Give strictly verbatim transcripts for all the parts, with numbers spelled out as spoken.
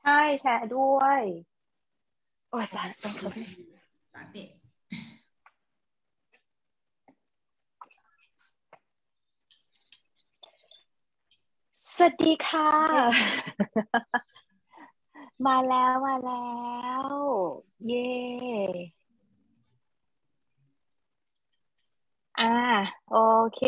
แชร์ด้วยโอ้ยตายต้องขอสาเด็สวัสดีค่ะ มาแล้วมาแล้วเย่อ่าโอเค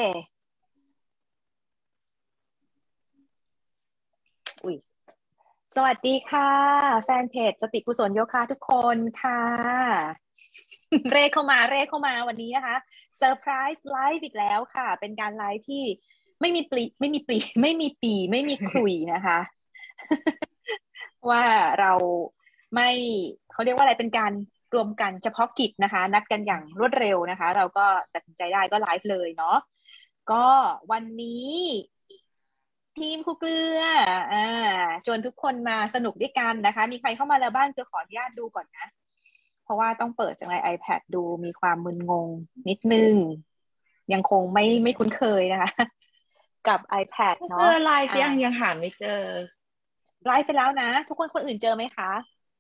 อุ้ยสวัสดีค่ะแฟนเพจสติกุศลโยคะทุกคนค่ะ เร่เข้ามาเร่เข้ามาวันนี้นะคะเซอร์ไพรส์ไลฟ์อีกแล้วค่ะเป็นการไลฟ์ที่ไม่มีปลีไม่มีปลีไม่มีปีไม่มีขลุ่ยนะคะ ว่าเราไม่เขาเรียกว่าอะไรเป็นการรวมกันเฉพาะกิจนะคะนัดกันอย่างรวดเร็วนะคะเราก็ตัดสินใจได้ก็ไลฟ์เลยเนาะก็วันนี้ทีมครูเกลืออ่าชวนทุกคนมาสนุกด้วยกันนะคะมีใครเข้ามาแล้วบ้างจะขออนุญาตดูก่อนนะเพราะว่าต้องเปิดจากใน iPad ดูมีความมึนงงนิดนึงยังคงไม่ไม่คุ้นเคยนะคะกับ iPad เนาะเจอไลน์ยังยังหาไม่เจอไลฟ์ไปแล้วนะทุกคนคนอื่นเจอไหมคะ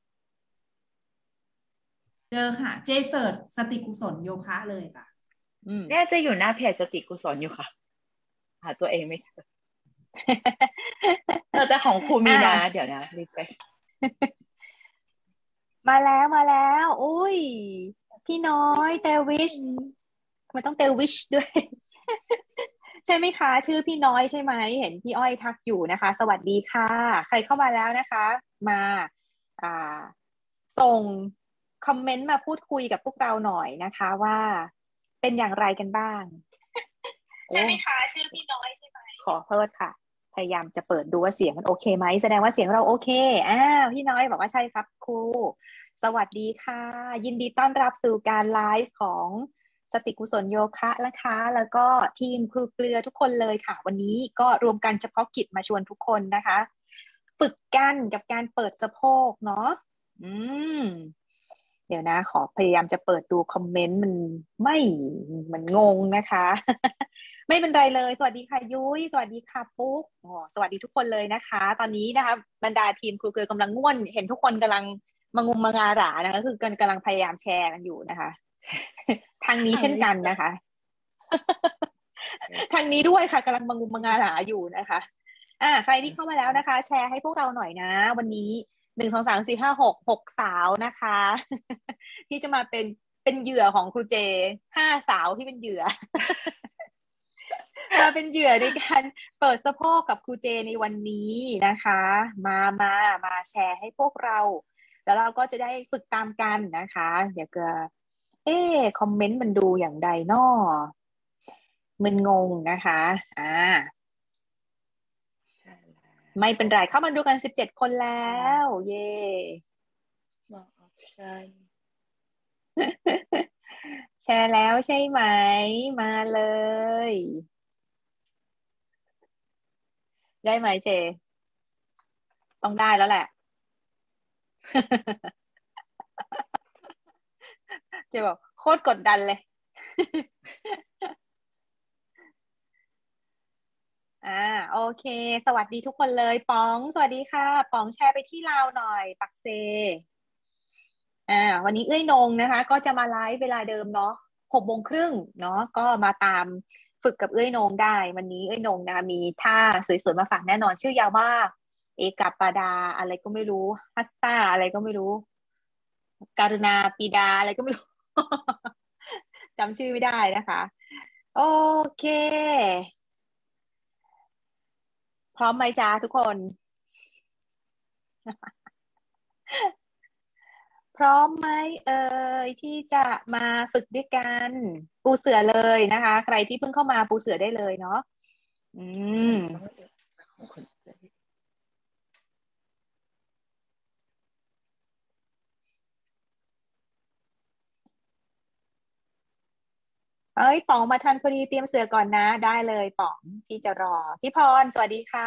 เจอค่ะเจเสิร์ชสติกุศลโยคะเลยค่ะเนี่ยจะอยู่หน้าเพจสติกุศลอยู่ค่ะหาตัวเองไม่เจอเราจะของครูมีนะเดี๋ยวนะรีเฟรชมาแล้วมาแล้วอุ้ยพี่น้อยเตวิชมันต้องเตวิชด้วย ใช่ไหมคะชื่อพี่น้อยใช่ไหมเห็นพี่อ้อยทักอยู่นะคะสวัสดีค่ะใครเข้ามาแล้วนะคะมาอ่าส่งคอมเมนต์มาพูดคุยกับพวกเราหน่อยนะคะว่าเป็นอย่างไรกันบ้างใช่ไหมคะชื่อพี่น้อยใช่ไหมขอเพิ่มค่ะพยายามจะเปิดดูว่าเสียงมันโอเคไหมแสดงว่าเสียงเราโอเคอ้าวพี่น้อยบอกว่าใช่ครับครูสวัสดีค่ะยินดีต้อนรับสู่การไลฟ์ของสติกุศลโยคะนะคะแล้วก็ทีมครูเกลือทุกคนเลยค่ะวันนี้ก็รวมกันเฉพาะกิจมาชวนทุกคนนะคะฝึกกันกับการเปิดสะโพกเนาะอืมเดี๋ยวนะขอพยายามจะเปิดดูคอมเมนต์มันไม่มันงงนะคะ ไม่เป็นไรเลยสวัสดีค่ะยุ้ยสวัสดีค่ะปุ๊กอ๋อสวัสดีทุกคนเลยนะคะตอนนี้นะคะบรรดาทีมครูเกลือกำลังง่วนเห็นทุกคนกำลังมางุมมางาหรานะคะคือกันกำลังพยายามแชร์กันอยู่นะคะทางนี้เช่นกันนะคะทางนี้ด้วยค่ะกำลังมางุมมางาหราอยู่นะคะอ่าใครที่เข้ามาแล้วนะคะ แชร์ให้พวกเราหน่อยนะวันนี้หนึ่งสองสามสี่ห้าหกหกสาวนะคะที่จะมาเป็นเป็นเหยื่อของครูเจห้าสาวที่เป็นเหยื่อมาเป็นเหยื่อในการเปิดสะโพกกับครูเจในวันนี้นะคะมามามาแชร์ให้พวกเราแล้วเราก็จะได้ฝึกตามกันนะคะเดี๋ยวก็เอ๊คอมเมนต์มันดูอย่างใดน้อมึนงงนะคะอ่าไม่เป็นไรเข้ามาดูกันสิบเจ็ดคนแล้วเย่บอกออปชั่นแชร์แล้วใช่ไหมมาเลย ได้ไหมเจต้องได้แล้วแหละ เจบอกโคตรกดดันเลย อ่าโอเคสวัสดีทุกคนเลยป๋องสวัสดีค่ะป๋องแชร์ไปที่เราหน่อยปักเซอ่าวันนี้เอ้ยนงนะคะก็จะมาไลฟ์เวลาเดิมเนาะหกโมงครึ่งเนาะก็มาตามฝึกกับเอ้ยนงได้วันนี้เอ้ยนงนะคะมีท่าสวยๆมาฝากแน่นอนชื่อยาวมากเอกาปาดาอะไรก็ไม่รู้ฮัสตาอะไรก็ไม่รู้การุณาปีดาอะไรก็ไม่รู้ จำชื่อไม่ได้นะคะโอเคพร้อมไหมจ้าทุกคน พร้อมไหมเอ่ยที่จะมาฝึกด้วยกันปูเสือเลยนะคะใครที่เพิ่งเข้ามาปูเสือได้เลยเนาะอืมเอ้ยป๋องมาทันพอดีเตรียมเสือก่อนนะได้เลยป๋องที่จะรอพี่พรสวัสดีค่ะ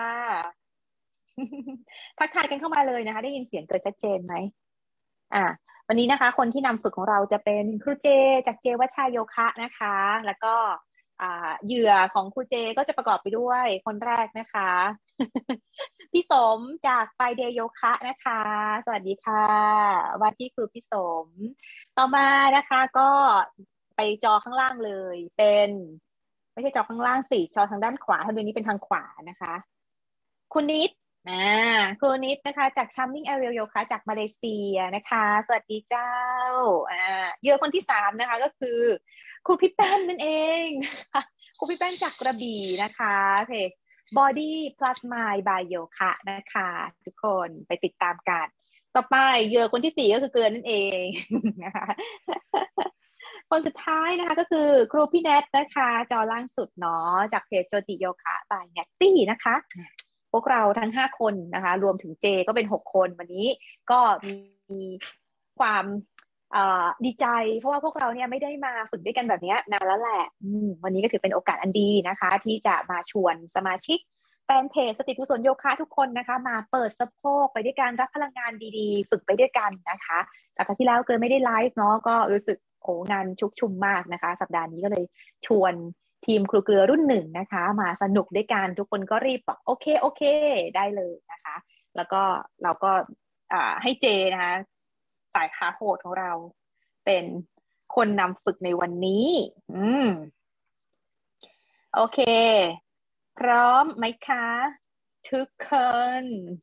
ทักทายกันเข้ามาเลยนะคะได้ยินเสียงเกิดชัดเจนไหมอ่าวันนี้นะคะคนที่นำฝึกของเราจะเป็นครูเจจากเจวัชชาโยคะนะคะแล้วก็อ่าเหยื่อของครูเจก็จะประกอบไปด้วยคนแรกนะคะ พี่สมจากไปเดโยคะนะคะสวัสดีค่ะว่าที่ครูพี่สมต่อมานะคะก็ไปจอข้างล่างเลยเป็นไม่ใช่จอข้างล่างสิจอทางด้านขวาทางนี้เป็นทางขวานะคะคุณนิดอ่าครูนิดนะคะจาก Charming Aerial Yoga จากมาเลเซียนะคะสวัสดีเจ้าอ่าเหยื่อคนที่สามนะคะก็คือครูพี่แป้นนั่นเองครูพี่แป้นจากกระบี่นะคะเพจ Body Plus Mind by Yoga นะคะทุกคนไปติดตามกันต่อไปเหยื่อคนที่สี่ก็คือเกลือนั่นเองนะคะคนสุดท้ายนะคะก็คือครูพี่แนทนะคะจอล่างสุดเนาะจากเพจโจติโยคะบายแนตตี้นะคะพวกเราทั้งห้าคนนะคะรวมถึงเจก็เป็นหกคนวันนี้ก็มีความดีใจเพราะว่าพวกเราเนี่ยไม่ได้มาฝึกด้วยกันแบบนี้นานแล้วแหละวันนี้ก็ถือเป็นโอกาสอันดีนะคะที่จะมาชวนสมาชิกแฟนเพจสติกุศลโยคะทุกคนนะคะมาเปิดสะโพกไปด้วยกันรับพลังงานดีๆฝึกไปด้วยกันนะคะสัปดาห์ที่แล้วเกิดไม่ได้ไลฟ์เนาะก็รู้สึกโอ้งานชุกชุมมากนะคะสัปดาห์นี้ก็เลยชวนทีมครูเกลือรุ่นหนึ่งนะคะมาสนุกด้วยกันทุกคนก็รีบบอกโอเคโอเคได้เลยนะคะแล้วก็เราก็ให้เจนะคะสายขาโหดของเราเป็นคนนำฝึกในวันนี้อืมโอเคพร้อมไหมคะทุกคน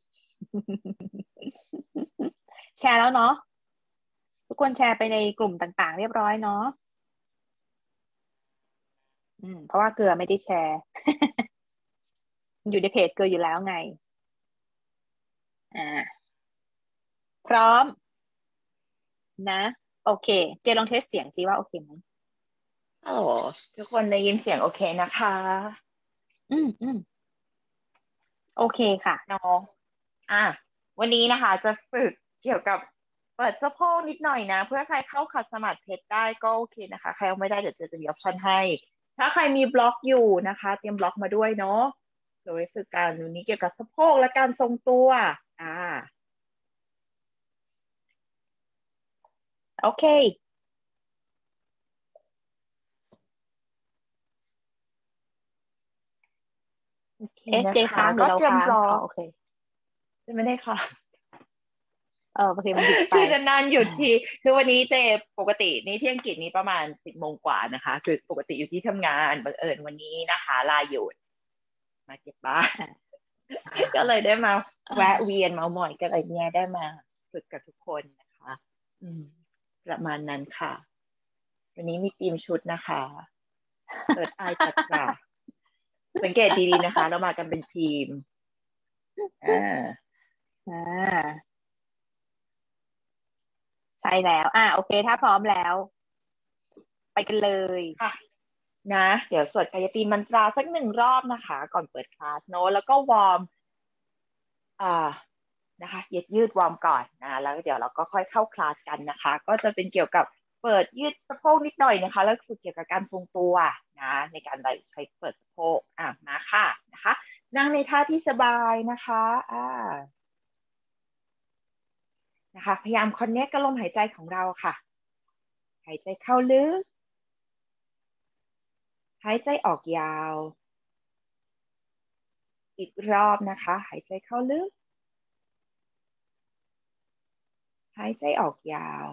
แชร์แล้วเนาะทุกคนแชร์ไปในกลุ่มต่างๆเรียบร้อยเนาะอืมเพราะว่าเกลือไม่ได้แชร์ อยู่ในเพจเกลืออยู่แล้วไงอ่าพร้อมนะโอเคเจลองเทสเสียงซิว่าโอเคไหมโอ้ทุกคนได้ยินเสียงโอเคนะคะอืมอืมโอเคค่ะน้องอ่ะวันนี้นะคะจะฝึกเกี่ยวกับเปิดสะโพกนิดหน่อยนะเพื่อใครเข้าขัดสมาธิเพชรได้ก็โอเคนะคะใครเอาไม่ได้เดี๋ยวเจะจะมีออปชั่นให้ถ้าใครมีบล็อกอยู่นะคะเตรียมบล็อกมาด้วยเนาะโดยฝึกการวันนี้เกี่ยวกับสะโพกและการทรงตัวอ่าโอเคโอเคเอ๊ะนะเจคะค้างหรืก็อเราเตรียมค้างบล็อกอ๋อโอเคจะไม่ได้ค่ะเออโอเคมันหยุดไปคือนานๆหยุดทีคือวันนี้เจปกตินี่ที่อังกฤษนี้ประมาณสิบโมงกว่านะคะคือปกติอยู่ที่ทำงานบังเอิญวันนี้นะคะลาหยุดมาเก็บบ้านก็เลยได้มาแวะเวียนมาหม่อยกันอะไรเนี่ยได้มาฝึกกับทุกคนนะคะอืมประมาณนั้นค่ะวันนี้มีทีมชุดนะคะเปิดไอจัดค่ะสังเกตดีๆนะคะเรามากันเป็นทีมอ่าอ่าใช่แล้วอ่าโอเคถ้าพร้อมแล้วไปกันเลยค่ะนะเดี๋ยวสวดกายตีมันตราสักหนึ่งรอบนะคะก่อนเปิดคลาสโน้ตแล้วก็วอร์มอ่านะคะยืดยืดวอร์มก่อนนะแล้วเดี๋ยวเราก็ค่อยเข้าคลาสกันนะคะก็จะเป็นเกี่ยวกับเปิดยืดสะโพกนิดหน่อยนะคะแล้วฝึกเกี่ยวกับการทรงตัวนะในการใช้เปิดสะโพกอ่ะมาค่ะนะคะนั่งในท่าที่สบายนะคะอ่านะคะพยายามคอนเนคกับลมหายใจของเราค่ะหายใจเข้าลึกหายใจออกยาวอีกรอบนะคะหายใจเข้าลึกหายใจออกยาว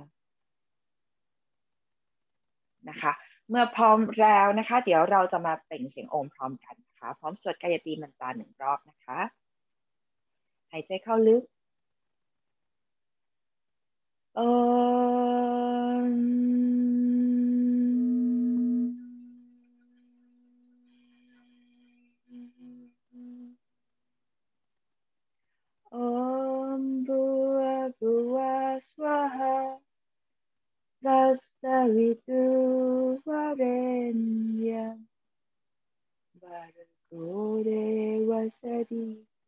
นะคะเมื่อพร้อมแล้วนะคะเดี๋ยวเราจะมาเปล่งเสียงโอมพร้อมกันนะคะพร้อมสวดกายตีมันตราหนึ่งรอบนะคะหายใจเข้าลึกโอโอมบัวบัวสวาหารัสวิตุวเรนยมบาร์โกเดวสติ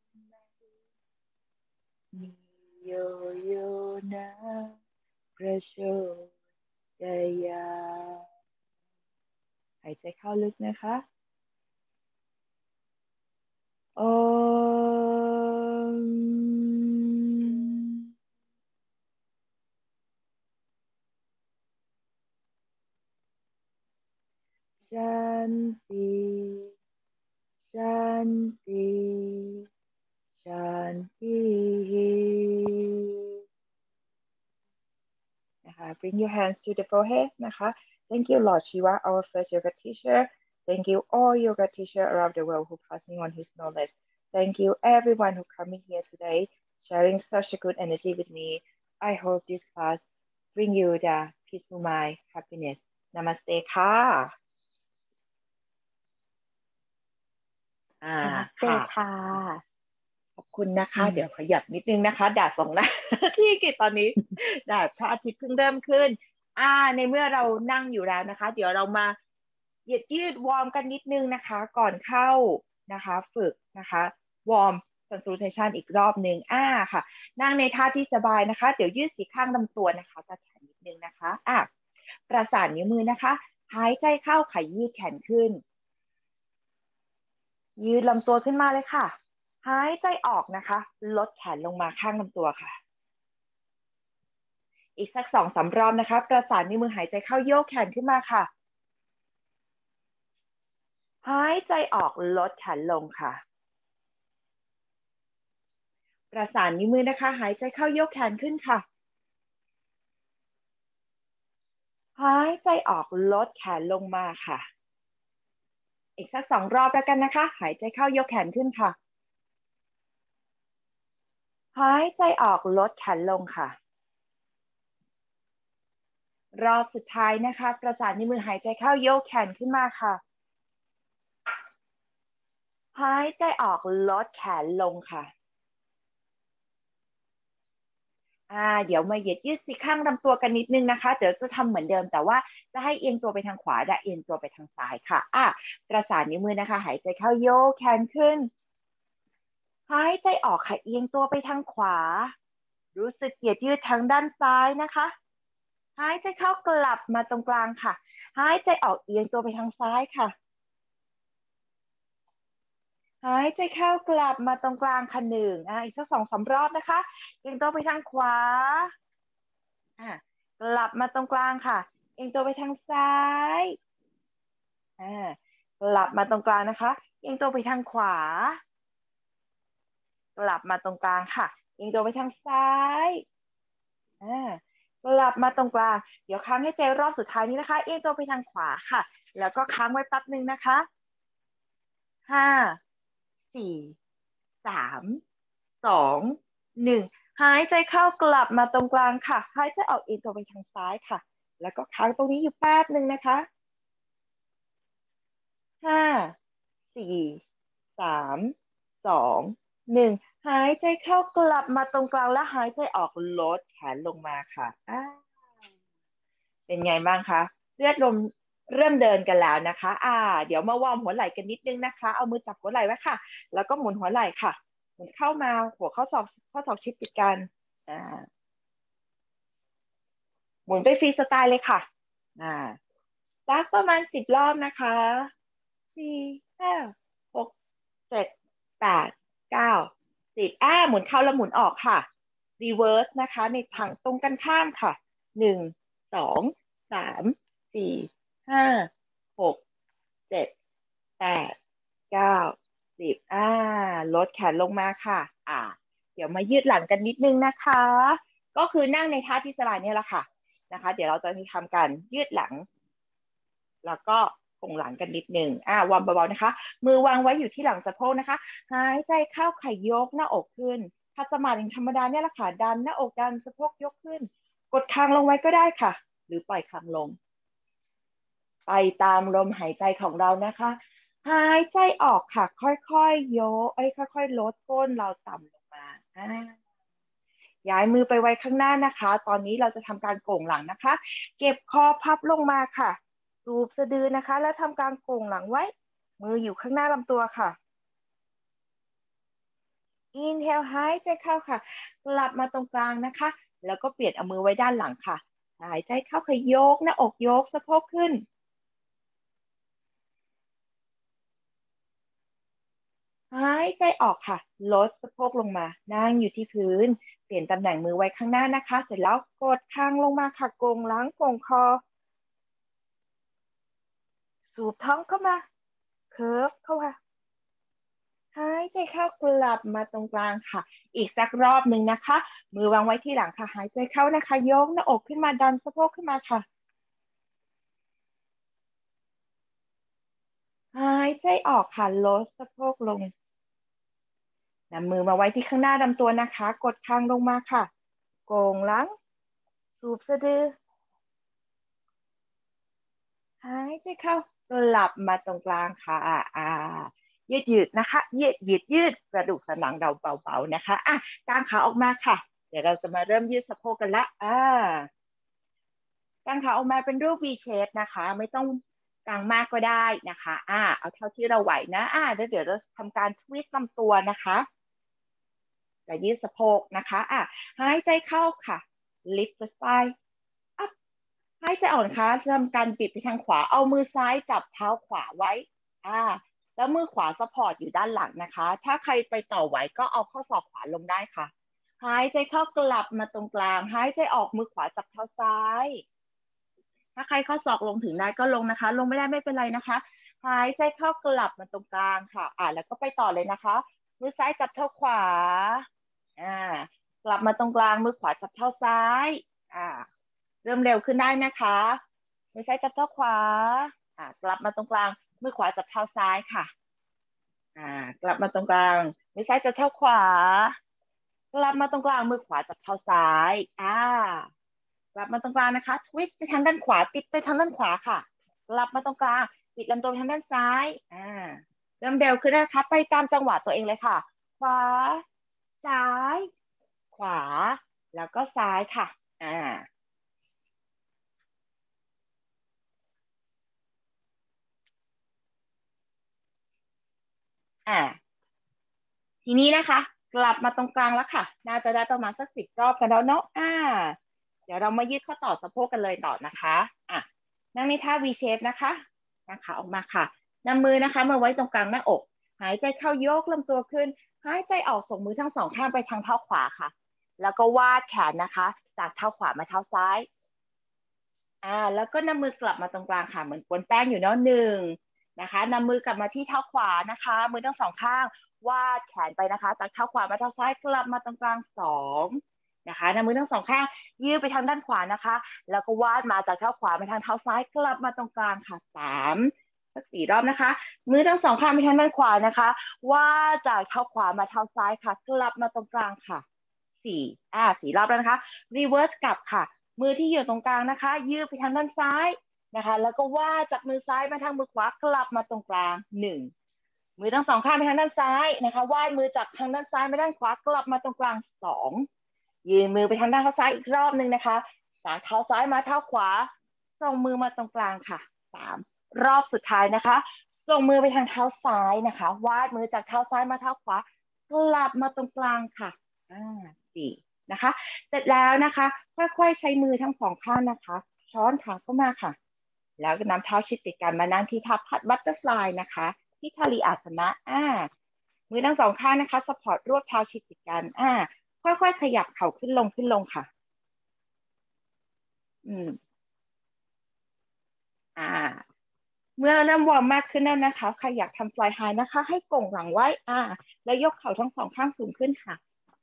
นิโยโยนะประโชดยาหายใจเข้าลึกนะคะโอมชาน Shanti Shanti Shanti นะคะ Bring your hands to the forehead นะคะ Thank you Lord Shiva our first yoga teacher Thank you all yoga teacher around the world who passing on his knowledge Thank you everyone who coming here today sharing such a good energy with me I hope this class bring you the peaceful mind happiness Namaste ค่ะอ่า Namaste ค่ะขอบคุณนะคะเดี๋ยวขยับนิดนึงนะคะแดดส่องหน้า ที่อังกฤษตอนนี้แดดพระอาทิตย์เพิ่งเริ่มขึ้นอ่าในเมื่อเรานั่งอยู่แล้วนะคะเดี๋ยวเรามาเหยียดยืดวอร์มกันนิดนึงนะคะก่อนเข้านะคะฝึกนะคะวอร์ม consultation อีกรอบหนึ่งอ่าค่ะนั่งในท่าที่สบายนะคะเดี๋ยวยืดสี่ข้างลำตัวนะคะจะแขนนิดนึงนะคะอ่ะประสานนิ้วมือนะคะหายใจเข้าค่ะยืดแขนขึ้นยืดลำตัวขึ้นมาเลยค่ะหายใจออกนะคะลดแขนลงมาข้างลำตัวค่ะอีกสักสองสามรอบนะคะประสานนิ้วมือหายใจเข้าโยกแขนขึ้นมาค่ะหายใจออกลดแขนลงค่ะประสานนิ้วมือนะคะหายใจเข้าโยกแขนขึ้นค่ะหายใจออกลดแขนลงมาค่ะอีกสักสองรอบแล้วกันนะคะหายใจเข้ายกแขนขึ้นค่ะหายใจออกลดแขนลงค่ะรอบสุดท้ายนะคะประสานนิ้วมือหายใจเข้ายกแขนขึ้นมาค่ะหายใจออกลดแขนลงค่ะอ่าเดี๋ยวมาเหยียดยืดสี่ข้างลำตัวกันนิดนึงนะคะเดี๋ยวจะทำเหมือนเดิมแต่ว่าจะให้เอียงตัวไปทางขวาและเอียงตัวไปทางซ้ายค่ะอ่ะประสานนิ้วมือนะคะหายใจเข้าโยกแขนขึ้นหายใจออกค่ะเอียงตัวไปทางขวารู้สึกเหยียดยืดทางด้านซ้ายนะคะหายใจเข้ากลับมาตรงกลางค่ะหายใจออกเอียงตัวไปทางซ้ายค่ะหายใจเข้ากลับมาตรงกลางค่ะหนึ่งอ่ะอีกสักสองสามรอบนะคะเอียงตัวไปทางขวาอ่ะกลับมาตรงกลางค่ะเอียงตัวไปทางซ้ายอ่ากลับมาตรงกลางนะคะเอียงตัวไปทางขวากลับมาตรงกลางค่ะเอียงตัวไปทางซ้ายอ่ากลับมาตรงกลางเดี๋ยวค้างให้ใจรอบสุดท้ายนี้นะคะเอียงตัวไปทางขวาค่ะแล้วก็ค้างไว้แป๊บนึงนะคะห้าสี่สามสองหนึ่งหายใจเข้ากลับมาตรงกลางค่ะหายใจออกเอียงตัวไปทางซ้ายค่ะแล้วก็ค้างตรงนี้อยู่แป๊บนึงนะคะห้าสี่สามสองหนึ่งหายใจเข้ากลับมาตรงกลางและหายใจออกลดแขนลงมาค่ะอ่าเป็นไงบ้างคะเลือดลมเริ่มเดินกันแล้วนะคะอ่าเดี๋ยวมาวอร์มหัวไหล่กันนิดนึงนะคะเอามือจับหัวไหล่ไว้ค่ะแล้วก็หมุนหัวไหล่ค่ะหมุนเข้ามาหัวข้อศอกข้อศอกชิดติดกันอ่าหมุนไปฟรีสไตล์เลยค่ะอ่าสักประมาณสิบรอบนะคะสี่ห้าหกเจ็ดแปดเก้าสิบอ่าหมุนเข้าแล้วหมุนออกค่ะรีเวิร์สนะคะในทางตรงกันข้ามค่ะหนึ่งสองสามสี่ห้าหกเจ็ดแปดเก้าสิบอ่าลดแขนลงมาค่ะอ่าเดี๋ยวมายืดหลังกันนิดนึงนะคะก็คือนั่งในท่าที่สบายเนี่ยแหละค่ะนะคะเดี๋ยวเราจะมีทำการยืดหลังแล้วก็คงหลังกันนิดหนึ่งอ่าวอร์มเบาๆนะคะมือวางไว้อยู่ที่หลังสะโพกนะคะหายใจเข้าไขยกหน้าอกขึ้นคัดสมาธิธรรมดาเนี่ยแหละค่ะดันหน้าอกดันสะโพกยกขึ้นกดคางลงไว้ก็ได้ค่ะหรือปล่อยคางลงไปตามลมหายใจของเรานะคะหายใจออกค่ะค่อยๆยกเอ้ยค่อยๆลดก้นเราต่ำลงมาอ่าย้ายมือไปไว้ข้างหน้านะคะตอนนี้เราจะทำการโก่งหลังนะคะเก็บคอพับลงมาค่ะสูบสะดือนะคะแล้วทำการโก่งหลังไว้มืออยู่ข้างหน้าลำตัวค่ะอินเทลหายใจเข้าค่ะกลับมาตรงกลางนะคะแล้วก็เปลี่ยนเอามือไว้ด้านหลังค่ะหายใจเข้าค่ะยกหน้าอกยกสะโพกขึ้นหายใจออกค่ะลดสะโพกลงมานั่งอยู่ที่พื้นเปลี่ยนตำแหน่งมือไว้ข้างหน้านะคะเสร็จแล้วกดคางลงมาค่ะโก่งหลังโก่งคอสูบท้องเข้ามาเคิร์ฟเข้ามาหายใจเข้ากลับมาตรงกลางค่ะอีกสักรอบหนึ่งนะคะมือวางไว้ที่หลังค่ะหายใจเข้านะคะยกหน้าอกขึ้นมาดันสะโพกขึ้นมาค่ะหายใจออกค่ะลดสะโพกลงนำมือมาไว้ที่ข้างหน้าลำตัวนะคะกดคางลงมาค่ะโก่งหลังสูบสะดือหายใจเข้ากลับมาตรงกลางค่ะอ่ายืดยืดนะคะยืดยืดยืดกระดูกสันหลังเราเบาๆนะคะอ่ะกางขาออกมาค่ะเดี๋ยวเราจะมาเริ่มยืดสะโพกกันละอ่ากางขาออกมาเป็นรูป V shape นะคะไม่ต้องกางมากก็ได้นะคะอ่าเอาเท่าที่เราไหวนะอ่าแล้วเดี๋ยวเราทำการทวิสต์ลำตัวนะคะจะยืดสะโพกนะคะอ่ะหายใจเข้าค่ะ lift the spine up หายใจออกนะคะทำการบิดไปทางขวาเอามือซ้ายจับเท้าขวาไว้อ่าแล้วมือขวาซัพพอร์ตอยู่ด้านหลังนะคะถ้าใครไปต่อไหวก็เอาข้อศอกขวาลงได้ค่ะหายใจเข้ากลับมาตรงกลางหายใจออกมือขวาจับเท้าซ้ายถ้าใครข้อศอกลงถึงได้ก็ลงนะคะลงไม่ได้ไม่เป็นไรนะคะหายใจเข้ากลับมาตรงกลางค่ะอ่าแล้วก็ไปต่อเลยนะคะมือซ้ายจับเท้าขวาอ่ากลับมาตรงกลางมือขวาจับเท้าซ้ายอ่าเริ่มเร็วขึ้นได้นะคะมือซ้ายจับเท้าขวาอ่ากลับมาตรงกลางมือขวาจับเท้าซ้ายค่ะอ่ากลับมาตรงกลางมือซ้ายจับเท้าขวากลับมาตรงกลางมือขวาจับเท้าซ้ายอ่ากลับมาตรงกลางนะคะทวิสต์ไปทางด้านขวาติดไปทางด้านขวาค่ะกลับมาตรงกลางติดลำตัวไปทางด้านซ้ายอ่าเริ่มเร็วขึ้นนะคะไปตามจังหวะตัวเองเลยค่ะขวาซ้ายขวาแล้วก็ซ้ายค่ะอ่าอ่าทีนี้นะคะกลับมาตรงกลางแล้วค่ะน่าจะได้ประมาณสักสิบรอบกันแล้วเนาะอ่าเดี๋ยวเรามายืดข้อต่อสะโพกกันเลยต่อนะคะอ่ะนั่งในท่า V shape นะคะนะคะออกมาค่ะนำมือนะคะมาไว้ตรงกลางหน้าอกหายใจเข้ายกลำตัวขึ้นหายใจออกส่งมือทั้งสองข้างไปทางเท้าขวาค่ะแล้วก็วาดแขนนะคะจากเท้าขวามาเท้าซ้ายอ่าแล้วก็นำมือกลับมาตรงกลางค่ะเหมือนกวนแป้งอยู่เนาะหนึ่งนะคะนำมือกลับมาที่เท้าขวานะคะมือทั้งสองข้างวาดแขนไปนะคะจากเท้าขวามาเท้าซ้ายกลับมาตรงกลางสองนะคะนำมือทั้งสองข้างยืดไปทางด้านขวานะคะแล้วก็วาดมาจากเท้าขวามาทางเท้าซ้ายกลับมาตรงกลางค่ะสามสักสี่รอบนะคะมือทั้งสองข้างไปทางด้านขวานะคะวาดจากเท้าขวามาเท้าซ้ายค่ะกลับมาตรงกลางค่ะสี่อ่าสี่รอบแล้วนะคะรีเวิร์สกลับค่ะมือที่อยู่ตรงกลางนะคะยืดไปทางด้านซ้ายนะคะแล้วก็วาดจากมือซ้ายมาทางมือขวากลับมาตรงกลางหนึ่งมือทั้งสองข้างไปทางด้านซ้ายนะคะวาดมือจากทางด้านซ้ายมาด้านขวากลับมาตรงกลางสองยืนมือไปทางด้านเท้าซ้ายอีกรอบหนึ่งนะคะจากเท้าซ้ายมาเท้าขวาส่งมือมาตรงกลางค่ะสามรอบสุดท้ายนะคะส่งมือไปทางเท้าซ้ายนะคะวาดมือจากเท้าซ้ายมาเท้าขวากลับมาตรงกลางค่ะอ่าสี่นะคะเสร็จแล้วนะคะค่อยๆใช้มือทั้งสองข้างนะคะช้อนขาเข้ามาค่ะแล้วก็นำเท้าชิดติดกันมานั่งที่ท่าพัดบัตเตอร์ฟลายนะคะที่ทาริอาสนะอ่ามือทั้งสองข้างนะคะสปอร์ตรวบเท้าชิดติดกันอ่าค่อยๆขยับเข่าขึ้นลงขึ้นลงค่ะอืมอ่าเมื่อเริ่มวอร์มมากขึ้นแล้วนะคะใครอยากทำฟลายไฮนะคะให้โก่งหลังไว้อ่าแล้วยกเข่าทั้งสองข้างสูงขึ้นค่ะ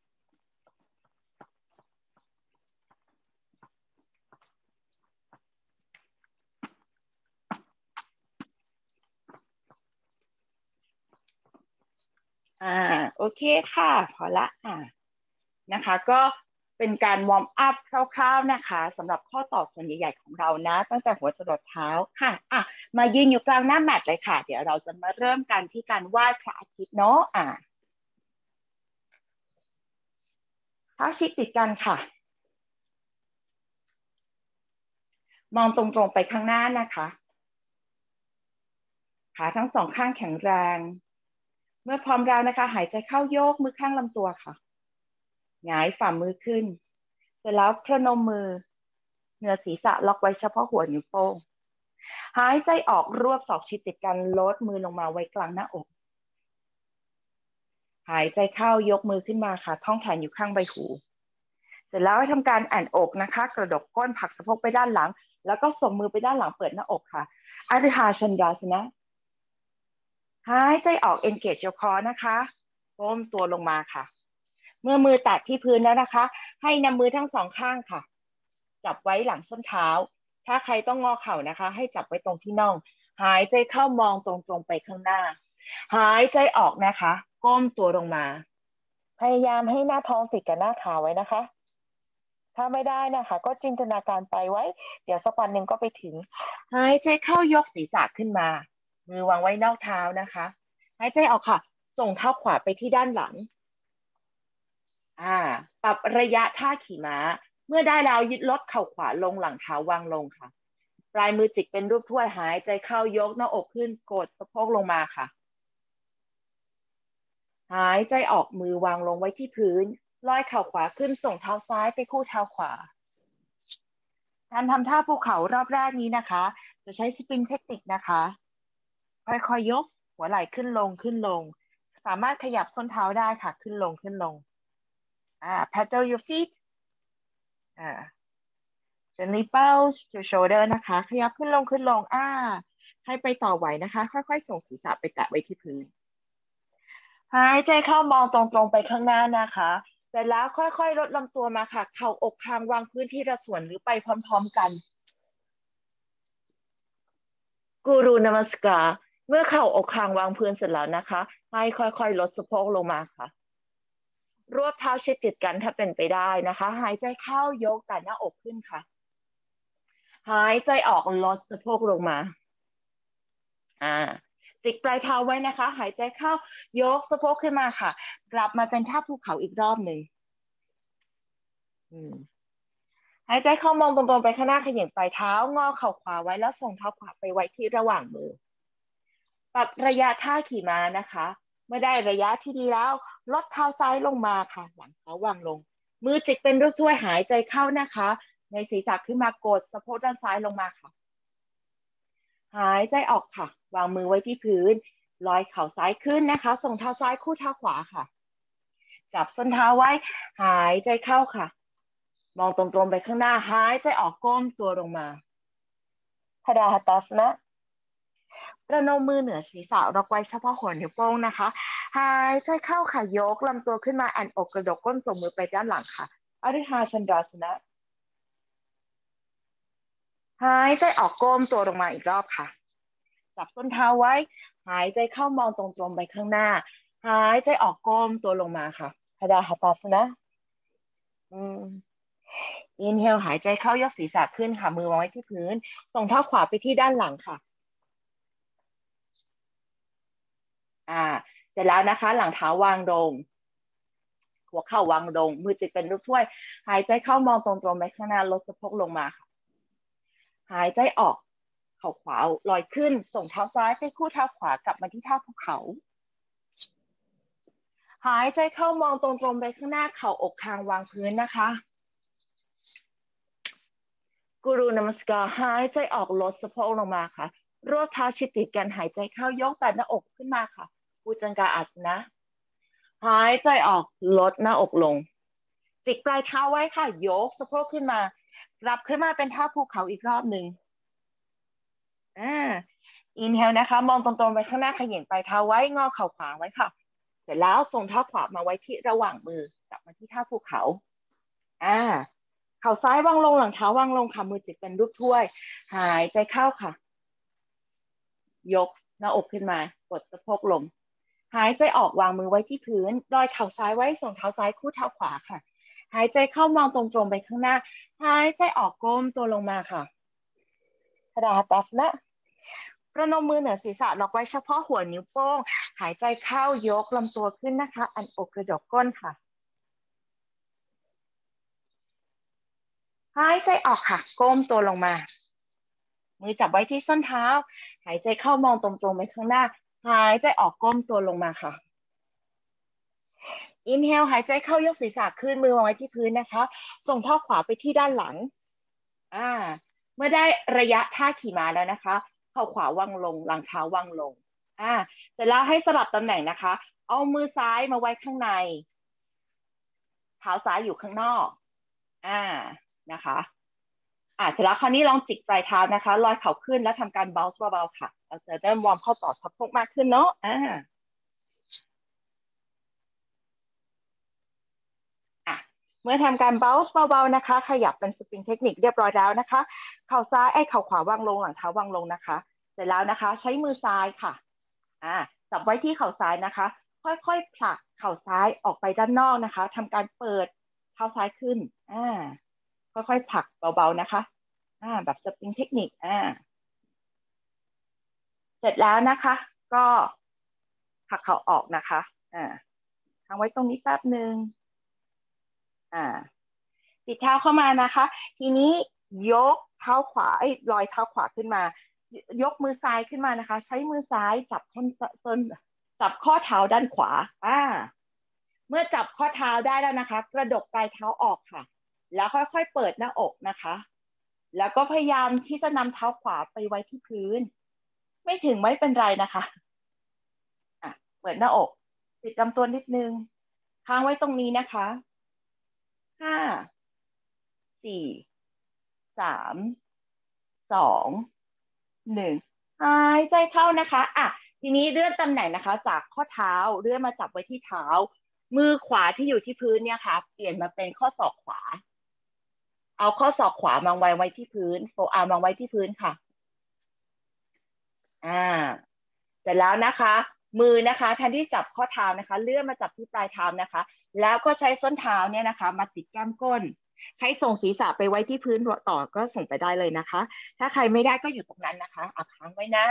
อ่าโอเคค่ะพอละอ่านะคะก็เป็นการวอร์มอัพคร่าวๆนะคะสำหรับข้อต่อส่วนใหญ่ๆของเรานะตั้งแต่หัวจรดเท้าค่ะอ่ะมายืนอยู่กลางหน้าแมตเลยค่ะเดี๋ยวเราจะมาเริ่มกันที่การไหว้พระอาทิตย์เนาะอ่าเท้าชิดติดกันค่ะมองตรงๆไปข้างหน้านะคะขาทั้งสองข้างแข็งแรงเมื่อพร้อมแล้วนะคะหายใจเข้าโยกมือข้างลำตัวค่ะหงายฝ่ามือขึ้นเสร็จแล้วพนมมือเหนือศีรษะล็อกไว้เฉพาะหัวนิ้วโป้งหายใจออกรวบศอกชิดติดกันลดมือลงมาไว้กลางหน้าอกหายใจเข้ายกมือขึ้นมาค่ะท่องแขนอยู่ข้างใบหูเสร็จแล้วให้ทำการแอนอกนะคะกระดกก้นผลักสะโพกไปด้านหลังแล้วก็ส่งมือไปด้านหลังเปิดหน้าอกค่ะอริหาชันดาสนะหายใจออก engage your core นะคะก้มตัวลงมาค่ะเมื่อมือแตะที่พื้นแล้วนะคะให้นำมือทั้งสองข้างค่ะจับไว้หลังส้นเท้าถ้าใครต้องงอเข่านะคะให้จับไว้ตรงที่น่องหายใจเข้ามองตรงๆไปข้างหน้าหายใจออกนะคะก้มตัวลงมาพยายามให้หน้าท้องติดกับหน้าขาไว้นะคะถ้าไม่ได้นะคะก็จินตนาการไปไว้เดี๋ยวสักวันหนึ่งก็ไปถึงหายใจเข้ายกศีรษะขึ้นมามือวางไว้นอกเท้านะคะหายใจออกค่ะส่งเท้าขวาไปที่ด้านหลังอ่าปรับระยะท่าขี่ม้าเมื่อได้แล้วยึดลดเข่าขวาลงหลังเท้าวางลงค่ะปลายมือจิกเป็นรูปถ้วยหายใจเข้ายกหน้าอกขึ้นกดสะโพกลงมาค่ะหายใจออกมือวางลงไว้ที่พื้นลอยเข่าขวาขึ้นส่งเท้าซ้ายไปคู่เท้าขวาการทำท่าภูเขารอบแรกนี้นะคะจะใช้สปริงเทคนิคนะคะค่อยๆ ย, ยกหัวไหล่ขึ้นลงขึ้นลงสามารถขยับส้นเท้าได้ค่ะขึ้นลงขึ้นลงอ่า paddle your feet อ่า gently bounce your shoulder นะคะขยับขึ้นลงขึ้นลงอ่าให้ไปต่อไหวนะคะค่อยๆส่งศีรษะไปแตะไว้ที่พื้นหายใจเข้ามองตรงๆไปข้างหน้านะคะเสร็จแล้วค่อยๆลดลำตัวมาค่ะเข่าอกคางวางพื้นที่ระส่วนหรือไปพร้อมๆกันกูรูนามัสการเมื่อเข่าอกคางวางพื้นเสร็จแล้วนะคะให้ค่อยๆลดสะโพกลงมาค่ะรวบเท้าชิดติดกันถ้าเป็นไปได้นะคะหายใจเข้ายกแต่หน้าอกขึ้นค่ะหายใจออกลดสะโพกลงมาอ่าจิกปลายเท้าไว้นะคะหายใจเข้ายกสะโพกขึ้นมาค่ะกลับมาเป็นท่าภูเขาอีกรอบหนึ่งหายใจเข้ามองตรงๆไปข้างหน้าเขย่งปลายเท้างอเข่าขวาไว้แล้วส่งเท้าขวาไปไว้ที่ระหว่างมือปรับระยะท่าขี่ม้านะคะเมื่อได้ระยะที่ดีแล้วลดเท้าซ้ายลงมาค่ะหลังเท้าวางลงมือจิกเป็นรูปถ้วยหายใจเข้านะคะในศีรษะขึ้นมากดสะโพกด้านซ้ายลงมาค่ะหายใจออกค่ะวางมือไว้ที่พื้นลอยเข่าซ้ายขึ้นนะคะส่งเท้าซ้ายคู่เท้าขวาค่ะจับส้นเท้าไว้หายใจเข้าค่ะมองตรงๆไปข้างหน้าหายใจออกก้มตัวลงมาพดาหัตตัสนะประนมมือเหนือศีรษะล็อกไว้เฉพาะหัวนิ้วโป้งนะคะหายใจเข้าค่ะยกลำตัวขึ้นมาแอนอกกระดกก้นส่งมือไปด้านหลังค่ะอริหาชันดาสนะหายใจออกก้มตัวลงมาอีกรอบค่ะจับส้นเท้าไว้หายใจเข้ามองตรงๆไปข้างหน้าหายใจออกก้มตัวลงมาค่ะพดาหัตตัสนะอืมอินเฮลหายใจเข้ายกศีรษะขึ้นค่ะมือวางไว้ที่พื้นส่งเท้าขวาไปที่ด้านหลังค่ะอ่าเสร็จแล้วนะคะหลังเท้าวางลงหัวเข่าวางลงมือจิกเป็นรูปถ้วยหายใจเข้ามองตรงๆไปข้างหน้าลดสะโพกลงมาค่ะหายใจออกเข่าขวาลอยขึ้นส่งเท้าซ้ายไปคู่เท้าขวากลับมาที่ท่าภูเขาหายใจเข้ามองตรงๆไปข้างหน้าเข่าอกคางวางพื้นนะคะกูรูนามัสการหายใจออกลดสะโพกลงมาค่ะรวบเท้าชิดติดกันหายใจเข้ายกแต่หน้าอกขึ้นมาค่ะบูจังกาอาสนะหายใจออกลดหน้าอกลงจิกปลายเท้าไว้ค่ะยกสะโพกขึ้นมากลับขึ้นมาเป็นท่าภูเขาอีกรอบหนึ่งอ่าอินเฮลนะคะมองตรงๆไปข้างหน้าเขย่งปลายเท้าไว้งอเข่าขวาไว้ค่ะเสร็จแล้วส่งเท้าขวามาไว้ที่ระหว่างมือกลับมาที่ท่าภูเขาอ่าเข่าซ้ายวางลงหลังเท้าวางลงค่ะมือจิกเป็นรูปถ้วยหายใจเข้าค่ะยกหน้าอกขึ้นมากดสะโพกลงหายใจออกวางมือไว้ที่พื้นดอยเข่าซ้ายไว้ส่งเท้าซ้ายคู่เท้าขวาค่ะหายใจเข้ามองตรงๆไปข้างหน้าหายใจออกก้มตัวลงมาค่ะพดาหัตตัสนะประนมมือเหนือศีรษะล็อกไว้เฉพาะหัวนิ้วโป้งหายใจเข้ายกลำตัวขึ้นนะคะอันอกกระดกก้นค่ะหายใจออกค่ะก้มตัวลงมามือจับไว้ที่ส้นเท้าหายใจเข้ามองตรงๆไปข้างหน้าหายใจออกก้มตัวลงมาค่ะอินเฮลหายใจเข้ายกศีรษะขึ้นมือวางไว้ที่พื้นนะคะส่งเท้าขวาไปที่ด้านหลังอ่าเมื่อได้ระยะท่าขี่ม้าแล้วนะคะเข่าขวาวางลงหลังเท้าวางลงอ่าเสร็จแล้วให้สลับตำแหน่งนะคะเอามือซ้ายมาไว้ข้างในเท้าซ้ายอยู่ข้างนอกอ่านะคะอ่ะเสร็จแล้วคราวนี้ลองจิกปลายเท้านะคะลอยเข่าขึ้นแล้วทำการ bounce เบาๆค่ะเราจะเริ่มวอร์มข้อต่อสะโพกมากขึ้นเนาะอ่าอ่ะเมื่อทำการ bounce เบาๆนะคะขยับเป็นสปริงเทคนิคเรียบร้อยแล้วนะคะเข่าซ้ายไอ้เข่าขวาวางลงหลังเท้าวางลงนะคะเสร็จแล้วนะคะใช้มือซ้ายค่ะอ่าจับไว้ที่เข่าซ้ายนะคะค่อยๆผลักเข่าซ้ายออกไปด้านนอกนะคะทำการเปิดเท้าซ้ายขึ้นอ่าค่อยๆผลักเบาๆนะคะอ่าแบบสปริงเทคนิคอ่าเสร็จแล้วนะคะก็ผลักเขาออกนะคะอ่าค้างไว้ตรงนี้แป๊บหนึ่งอ่าติดเท้าเข้ามานะคะทีนี้ยกเท้าขวาไอ้ลอยเท้าขวาขึ้นมายกมือซ้ายขึ้นมานะคะใช้มือซ้ายจับต้นต้นจับข้อเท้าด้านขวาอ่าเมื่อจับข้อเท้าได้แล้วนะคะกระดกปลายเท้าออกค่ะแล้วค่อยๆเปิดหน้าอกนะคะแล้วก็พยายามที่จะนำเท้าขวาไปไว้ที่พื้นไม่ถึงไม่เป็นไรนะคะอ่ะเปิดหน้าอกติดลำตัวนิดนึงค้างไว้ตรงนี้นะคะห้าสี่สามสองหนึ่งหายใจเข้านะคะอ่ะทีนี้เลื่อนตำแหน่งนะคะจากข้อเท้าเลื่อนมาจับไว้ที่เท้ามือขวาที่อยู่ที่พื้นเนี่ยค่ะเปลี่ยนมาเป็นข้อศอกขวาเอาข้อศอกขวามางไว้ไว้ที่พื้นโฟอาร์มางไว้ที่พื้นค่ะอ่าเสร็จแล้วนะคะมือนะคะแทนที่จับข้อเท้านะคะเลื่อนมาจับที่ปลายเท้านะคะแล้วก็ใช้ส้นเท้าเนี่ยนะคะมาติดแก้มก้นใครส่งศีรษะไปไว้ที่พื้นต่อก็ส่งไปได้เลยนะคะถ้าใครไม่ได้ก็อยู่ตรงนั้นนะคะเอาค้างไว้นะ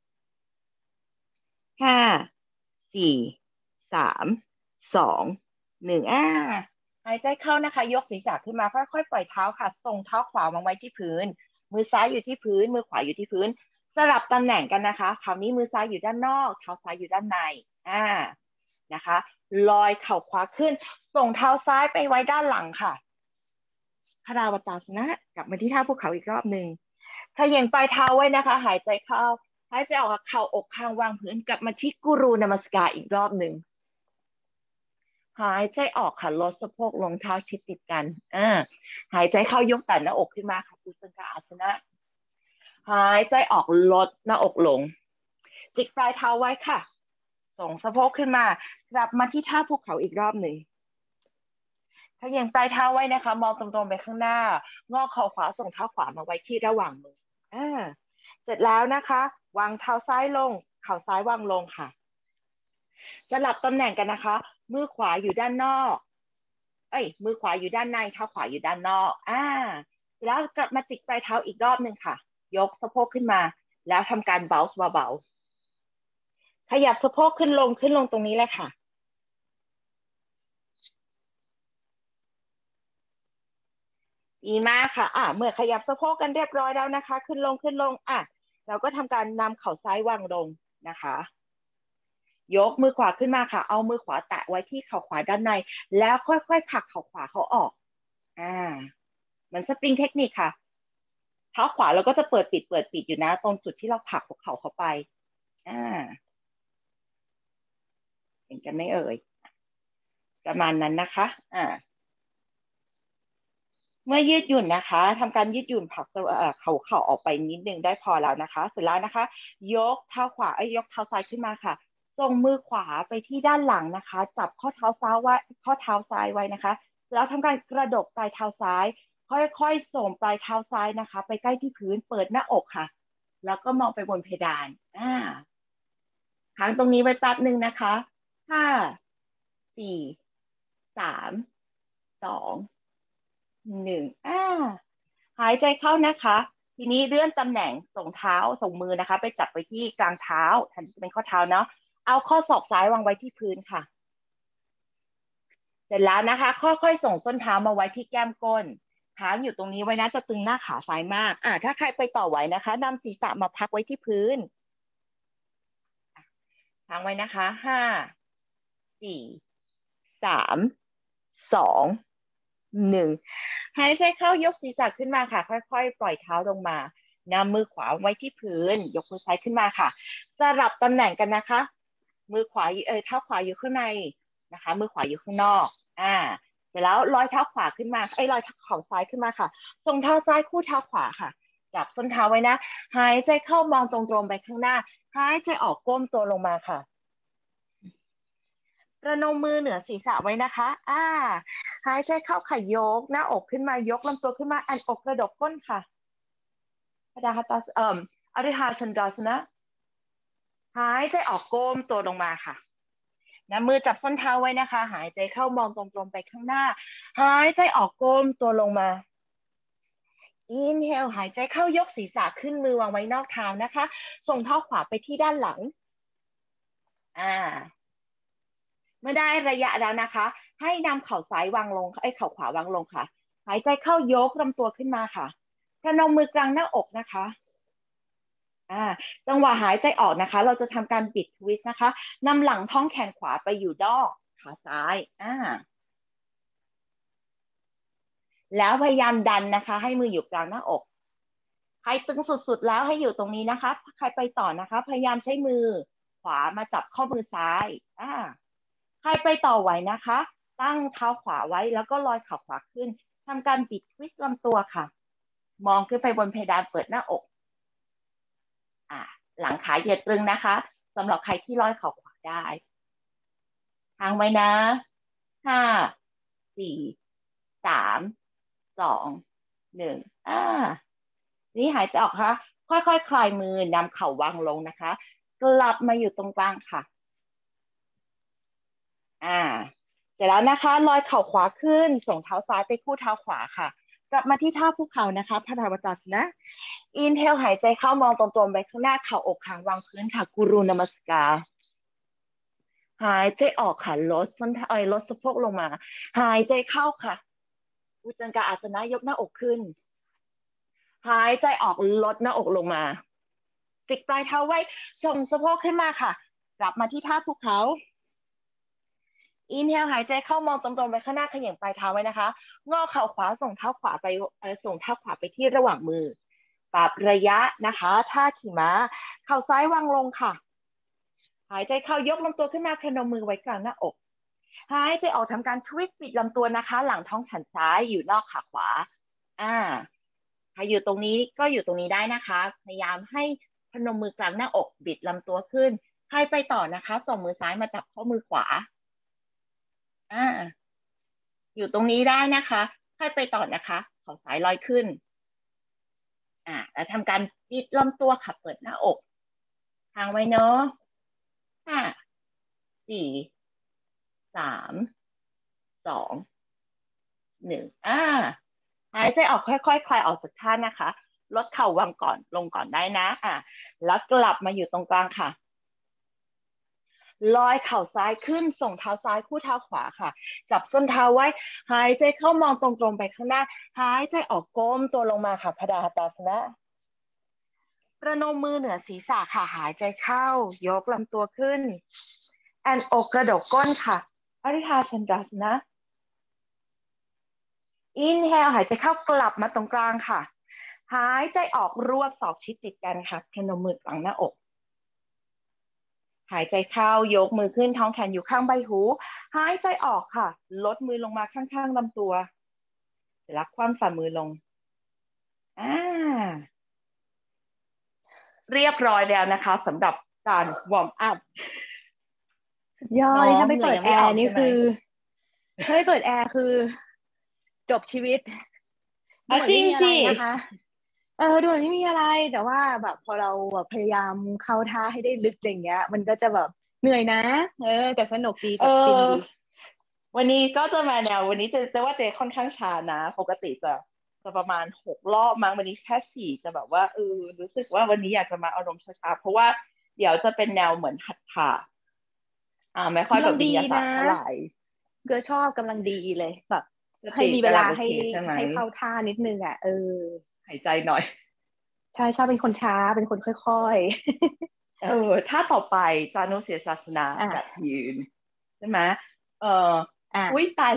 ห้าสี่สามสองหนึ่งอ่าหายใจเข้านะคะยกศีรษะขึ้นมาค่อยๆปล่อยเท้าค่ะส่งเท้าขวามาไว้ที่พื้นมือซ้ายอยู่ที่พื้นมือขวาอยู่ที่พื้นสลับตำแหน่งกันนะคะคราวนี้มือซ้ายอยู่ด้านนอกเท้าซ้ายอยู่ด้านในอ่านะคะลอยเข่าขวาขึ้นส่งเท้าซ้ายไปไว้ด้านหลังค่ะพระราวตาสนะกลับมาที่ท่าภูเขาอีกรอบหนึ่งขย่งปลายเท้าไว้นะคะหายใจเข้าหายใจออกเข่าอกข้างวางพื้นกลับมาที่กูรูนามัสการอีกรอบหนึ่งหายใจออกค่ะลดสะโพกลงเท้าชิดติดกันอ่าหายใจเข้ายกแต่หน้าอกขึ้นมาค่ะอุสังกาอาสนะหายใจออกลดหน้าอกลงจิกปลายเท้าไว้ค่ะส่งสะโพกขึ้นมากลับมาที่ท่าภูเขาอีกรอบหนึ่งขย่งปลายเท้าไว้นะคะมองตรงๆไปข้างหน้างอเข่าขวาส่งเท้าขวามาไว้ที่ระหว่างมืออ่าเสร็จแล้วนะคะวางเท้าซ้ายลงเข่าซ้ายวางลงค่ะสลับตำแหน่งกันนะคะมือขวาอยู่ด้านนอกเอ้ยมือขวาอยู่ด้านในเท้าขวาอยู่ด้านนอกอ่าแล้วกลับมาจิกปลายเท้าอีกรอบหนึ่งค่ะยกสะโพกขึ้นมาแล้วทำการเบาส์เบาๆขยับสะโพกขึ้นลงขึ้นลงตรงนี้เลยค่ะดีมากค่ะอ่ะเมื่อขยับสะโพกกันเรียบร้อยแล้วนะคะขึ้นลงขึ้นลงอ่ะเราก็ทำการนำเข่าซ้ายวางลงนะคะยกมือขวาขึ้นมาค่ะเอามือขวาแตะไว้ที่เข่าขวาด้านในแล้วค่อยๆผลักเข่าขวาเขาออกอ่าเหมือนสปริงเทคนิคค่ะเท้าขวาเราก็จะเปิดปิดเปิดปิดอยู่นะตรงจุดที่เราผลักหัวเข่าเข้าไปอ่าเห็นกันไหมเอ่ยประมาณนั้นนะคะอ่าเมื่อยืดหยุ่นนะคะทำการยืดหยุ่นผลักเข่าเข่าออกไปนิดนึงได้พอแล้วนะคะเสร็จแล้วนะคะยกเท้าขวาไอ้ยกเท้าซ้ายขึ้นมาค่ะส่งมือขวาไปที่ด้านหลังนะคะจับข้อเท้าซ้ายไว้ข้อเท้าซ้ายไว้นะคะแล้วทำการกระดกปลายเท้าซ้ายค่อยๆส่งปลายเท้าซ้ายนะคะไปใกล้ที่พื้นเปิดหน้าอกค่ะแล้วก็มองไปบนเพดานอ่าค้างตรงนี้ไว้แป๊บหนึ่งนะคะห้าสี่สามสองหนึ่งอ่าหายใจเข้านะคะทีนี้เลื่อนตำแหน่งส่งเท้าส่งมือนะคะไปจับไปที่กลางเท้าแทนที่จะเป็นข้อเท้าเนาะเอาข้อศอกซ้ายวางไว้ที่พื้นค่ะเสร็จแล้วนะคะค่อยๆส่งส้นเท้ามาไว้ที่แก้มก้นค้างอยู่ตรงนี้ไว้นะจะตึงหน้าขาซ้ายมากอ่าถ้าใครไปต่อไหวนะคะนำศีรษะมาพักไว้ที่พื้นค้างไว้นะคะห้าสี่สามสองหนึ่งหายใจเข้ายกศีรษะขึ้นมาค่ะค่อยๆปล่อยเท้าลงมานำมือขวาไว้ที่พื้นยกมือซ้ายขึ้นมาค่ะสลับตำแหน่งกันนะคะมือขวาเออเท้าขวาอยู่ข้างในนะคะมือขวาอยู่ข้างนอกอ่าเสร็จแล้วลอยเท้าขวาขึ้นมาไอ้ยลอยเข่าซ้ายขึ้นมาค่ะส่งเท้าซ้ายคู่เท้าขวาค่ะจับส้นเท้าไว้นะหายใจเข้ามองตรงๆไปข้างหน้าหายใจออกก้มตัวลงมาค่ะประนมมือเหนือศีรษะไว้นะคะอ่าหายใจเข้าค่ะยกหน้าอกขึ้นมายกลำตัวขึ้นมาอันอกกระดกก้นค่ะพดาหตัสเอ่ออริหาชันดาสนะหายใจออกก้มตัวลงมาค่ะนะมือจับส้นเท้าไว้นะคะหายใจเข้ามองตรงๆไปข้างหน้าหายใจออกก้มตัวลงมาอินเฮลหายใจเข้ายกศีรษะขึ้นมือวางไว้นอกเท้านะคะส่งเท้าขวาไปที่ด้านหลังอ่าเมื่อได้ระยะแล้วนะคะให้นำเข่าซ้ายวางลงไอ้เข่าขวาวางลงค่ะหายใจเข้ายกลำตัวขึ้นมาค่ะพนมมือกลางหน้าอกนะคะอ่าจังหวะหายใจออกนะคะเราจะทำการบิดทวิสต์นะคะนำหลังท้องแขนขวาไปอยู่ดอกขาซ้ายอ่าแล้วพยายามดันนะคะให้มืออยู่กลางหน้าอกใครตึงสุดๆแล้วให้อยู่ตรงนี้นะคะใครไปต่อนะคะพยายามใช้มือขวามาจับข้อมือซ้ายอ่าใครไปต่อไหวนะคะตั้งเท้าขวาไว้แล้วก็ลอยเข่าขวาขึ้นทำการบิดทวิสต์ลำตัวค่ะมองขึ้นไปบนเพดานเปิดหน้าอกอ่าหลังขาเหยียดตรึงนะคะสำหรับใครที่ลอยเข่าขวาได้ทางไว้นะห้าสี่สามสองหนึ่งอ่านี่หายใจออกค่ะค่อยๆคคลายมือนำเข่าวางลงนะคะกลับมาอยู่ตรงกลางค่ะอ่าเสร็จแล้วนะคะลอยเข่าขวาขึ้นส่งเท้าซ้ายไปคู่เท้าขวาค่ะกลับมาที่ท่าภูเขานะคะพนาวัตาสนะอินเทลหายใจเข้ามองตรงๆไปข้างหน้าเข่าอกค้างวางพื้นค่ะกุรุนามัสการหายใจออกค่ะลดส้นเอ้ยลดสะโพกลงมาหายใจเข้าค่ะอุจจงกอาสนะยกหน้าอกขึ้นหายใจออกลดหน้าอกลงมาจิกปลายเท้าไว้ส่งสะโพกขึ้นมาค่ะกลับมาที่ท่าภูเขาอินเทลหายใจเข้ามองตรงๆไปข้างหน้าเขย่งปลายเท้าไว้นะคะงอเข่าขวาส่งเท้าขวาไปส่งเท้าขวาไปที่ระหว่างมือปรับระยะนะคะท่าขี่ม้าเข่าซ้ายวางลงค่ะหายใจเข้ายกลำตัวขึ้นมาพนมมือไว้กลางหน้าอกหายใจออกทำการทวิสต์ปิดลำตัวนะคะหลังท้องแขนซ้ายอยู่นอกขาขวาอ่าใครอยู่ตรงนี้ก็อยู่ตรงนี้ได้นะคะพยายามให้พนมมือกลางหน้าอกบิดลำตัวขึ้นใครไปต่อนะคะส่งมือซ้ายมาจับข้อมือขวาอ่าอยู่ตรงนี้ได้นะคะใครไปต่อนะคะเข่าซ้ายลอยขึ้นอ่าแล้วทำการบิดลำตัวค่ะเปิดหน้าอกทางไว้เนาะห้าสี่สามสองหนึ่งอ่าหายใจออกค่อยๆ ค, คลายออกจากท่านะคะลดเข่าวางก่อนลงก่อนได้นะอ่าแล้วกลับมาอยู่ตรงกลางค่ะลอยเข่าซ้ายขึ้นส่งเท้าซ้ายคู่เท้าขวาค่ะจับส้นเท้าไว้หายใจเข้ามองตรงๆไปข้างหน้าหายใจออกก้มตัวลงมาค่ะพดาหตาสนะประนมมือเหนือศีรษะค่ะหายใจเข้ายกลำตัวขึ้นแอนอกกระดกก้นค่ะอริหาชันดาสนะอินเฮลหายใจเข้ากลับมาตรงกลางค่ะหายใจออกรวบศอกชิดติดกันค่ะพนมมือกลางหน้าอกหายใจเข้ายกมือขึ้นท้องแขนอยู่ข้างใบหูหายใจออกค่ะลดมือลงมาข้างๆลำตัวเสร็จแล้วคว่ำฝ่ามือลงอ่าเรียบร้อยแล้วนะคะสำหรับการวอร์มอัพสุดยอดนี่ถ้าไม่เปิดแอร์นี่คือถ้าไม่เปิดแอร์คือจบชีวิตดูจริงสินะคะเออดูไม่มีอะไรแต่ว่าแบบพอเราแบบพยายามเข้าท่าให้ได้ลึกอย่างเงี้ยมันก็จะแบบเหนื่อยนะเออแต่สนุกดีแต่ฟินดีวันนี้ก็จะมาแนววันนี้จะจะว่าเจค่อนข้างช้านะปกติจะจะประมาณหกรอบมั้งวันนี้แค่สี่จะแบบว่าเออรู้สึกว่าวันนี้อยากจะมาอารมณ์ช้าๆเพราะว่าเดี๋ยวจะเป็นแนวเหมือนหัดขาอ่าไม่ค่อยแบบวิทยาศาสตร์เท่าไหร่เกือชอบกำลังดีเลยแบบให้มีเวลาให้ให้เข้าท่านิดนึงอ่ะเออหายใจหน่อยใช่ชอบเป็นคนช้าเป็นคนค่อยๆเออถ้าต่อไปจานุเสียศาสนาแบบยืนใช่ไหมเอออุ้ยตาย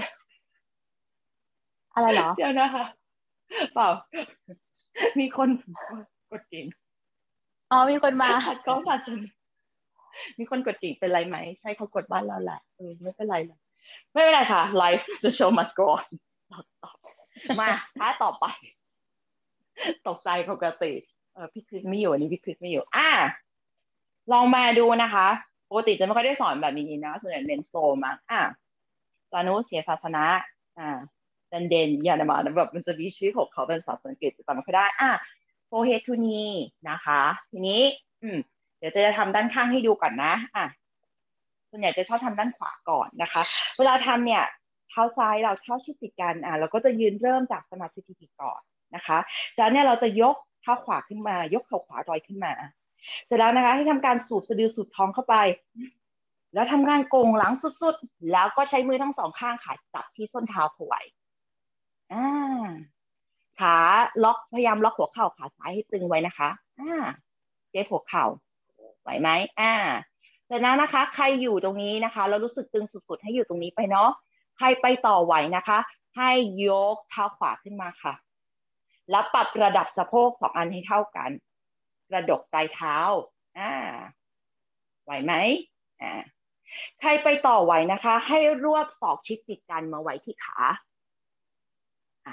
อะไรเหรอเดี๋ยวนะคะเปล่ามีคนกดกิ่งอ๋อมีคนมาขัดกล้องขัดจนมีคนกดกิ่งเป็นไรไหมใช่เขากดบ้านเราแหละเออไม่เป็นไรหรอกไม่เป็นไรค่ะ life the show must go on มาท่าต่อไปตกใจปกติเออพี่คริสไม่อยู่อันนี้พี่คริสไม่อยู่อ่ะลองมาดูนะคะปกติจะไม่ค่อยได้สอนแบบนี้นะส่วนใหญ่เน้นโซมาอ่ะตานุเสียศาสนาอ่าเดนเดนยานามาแบบมันจะมีชื่อของเขาเป็นศาสนาอังกฤษจำไม่ค่อยได้อ่ะโฟเฮทูนีนะคะทีนี้อืมเดี๋ยวจะทำด้านข้างให้ดูก่อนนะอ่ะส่วนใหญ่จะชอบทำด้านขวาก่อนนะคะเวลาทำเนี่ยเท้าซ้ายเราเท้าชิดติดกันอ่ะเราก็จะยืนเริ่มจากสมาธิที่ก่อนนะคะจากนั้นเราจะยกเท้าขวาขึ้นมายกเข่าขวาลอยขึ้นมาเสร็จแล้วนะคะให้ทำการสูบสะดือสูบท้องเข้าไปแล้วทำการโกงหลังสุดๆแล้วก็ใช้มือทั้งสองข้างค่ะจับที่ส้นเท้าเขาไว้อ่าขาล็อกพยายามล็อกหัวเข่าขาซ้ายให้ตึงไว้นะคะอ่าเจ็บหัวเข่าไหวไหมอ่าเสร็จแล้วนะคะใครอยู่ตรงนี้นะคะเรารู้สึกตึงสุดๆให้อยู่ตรงนี้ไปเนาะใครไปต่อไหวนะคะให้ยกเท้าขวาขึ้นมาค่ะแล้วปรับระดับสะโพกสองอันให้เท่ากันกระดกปลายเท้าอ่าไหวไหมอ่าใครไปต่อไหวนะคะให้รวบศอกชิดติดกันมาไว้ที่ขาอ่า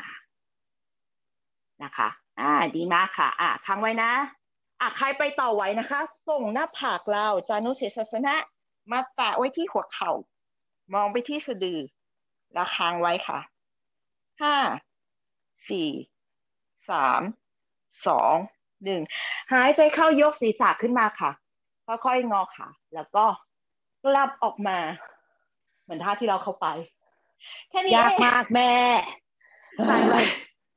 นะคะอ่าดีมากค่ะอ่าค้างไว้นะอ่าใครไปต่อไหวนะคะส่งหน้าผากเราจานุเสสสนะมาแตะไว้ที่หัวเข่ามองไปที่สะดือแล้วค้างไว้ค่ะห้าสี่สามสองหนึ่งหายใจเข้ายกศีรษะขึ้นมาค่ะค่อยๆงอขาแล้วก็กลับออกมาเหมือนท่าที่เราเข้าไปแค่นี้ยากมากแม่หายไป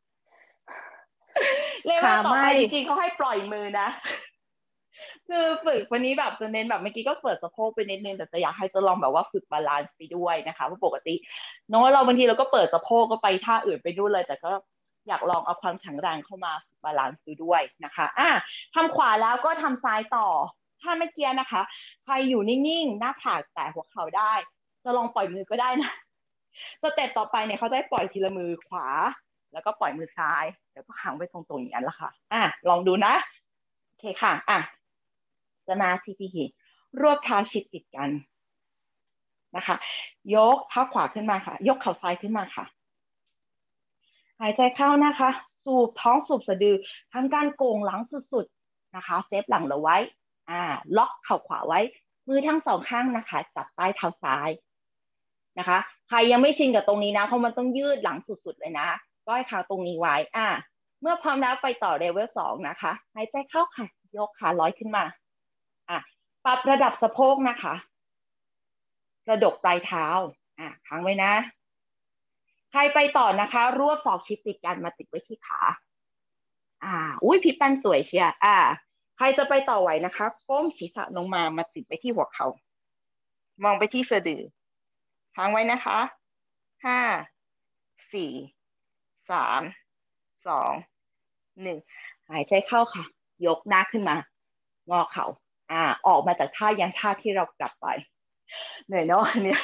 เรียกว่าต่อไปจริงๆเขาให้ปล่อยมือนะคือฝึกวันนี้แบบจะเน้นแบบเมื่อกี้ก็เปิดสะโพกไปนิดนึงแต่จะอยากให้จะลองแบบว่าฝึกบาลานซ์ไปด้วยนะคะเพราะปกติเนาะเราบางทีเราก็เปิดสะโพกก็ไปท่าอื่นไปด้วยเลยแต่ก็อยากลองเอาความแข็งแรงเข้ามาบาลานซ์ดูด้วยนะคะอ่ะทำขวาแล้วก็ทำซ้ายต่อถ้าเมื่อกี้นะคะใครอยู่นิ่งๆหน้าผากแตะหัวเข่าได้จะลองปล่อยมือก็ได้นะสเต็ปต่อไปเนี่ยเขาจะปล่อยทีละมือขวาแล้วก็ปล่อยมือซ้ายแล้วก็ขังไว้ตรงๆอย่างนั้นละค่ะอ่ะลองดูนะโอเคค่ะอ่ะสมาธิที่รวบเท้าชิดติดกันนะคะยกเท้าขวาขึ้นมาค่ะยกเข่าซ้ายขึ้นมาค่ะหายใจเข้านะคะสูบท้องสูบสะดือทำการโก่งหลังสุดๆนะคะเซฟหลังเราไว้อ่าล็อกเข่าขวาไว้มือทั้งสองข้างนะคะจับใต้เท้าซ้ายนะคะใครยังไม่ชินกับตรงนี้นะเพราะมันต้องยืดหลังสุดๆเลยนะก็ให้ขาตรงนี้ไว้อ่าเมื่อพร้อมแล้วไปต่อเลเวลสองนะคะหายใจเข้าค่ะยกขาลอยขึ้นมาอ่ะปรับระดับสะโพกนะคะกระดกปลายเท้าอ่ะค้างไว้นะใครไปต่อนะคะรวบศอกชิดติดกันมาติดไว้ที่ขาอ่าอุ้ยพี่แป้นสวยเชียร์อ่าใครจะไปต่อไหวนะคะก้มศีรษะลงมามาติดไปที่หัวเขามองไปที่สะดือค้างไว้นะคะห้าสี่สามสองหนึ่งหายใจเข้าค่ะยกหน้าขึ้นมางอเข่าอ่าออกมาจากท่ายังท่าที่เรากลับไปเหนื่อยเนาะเนี่ย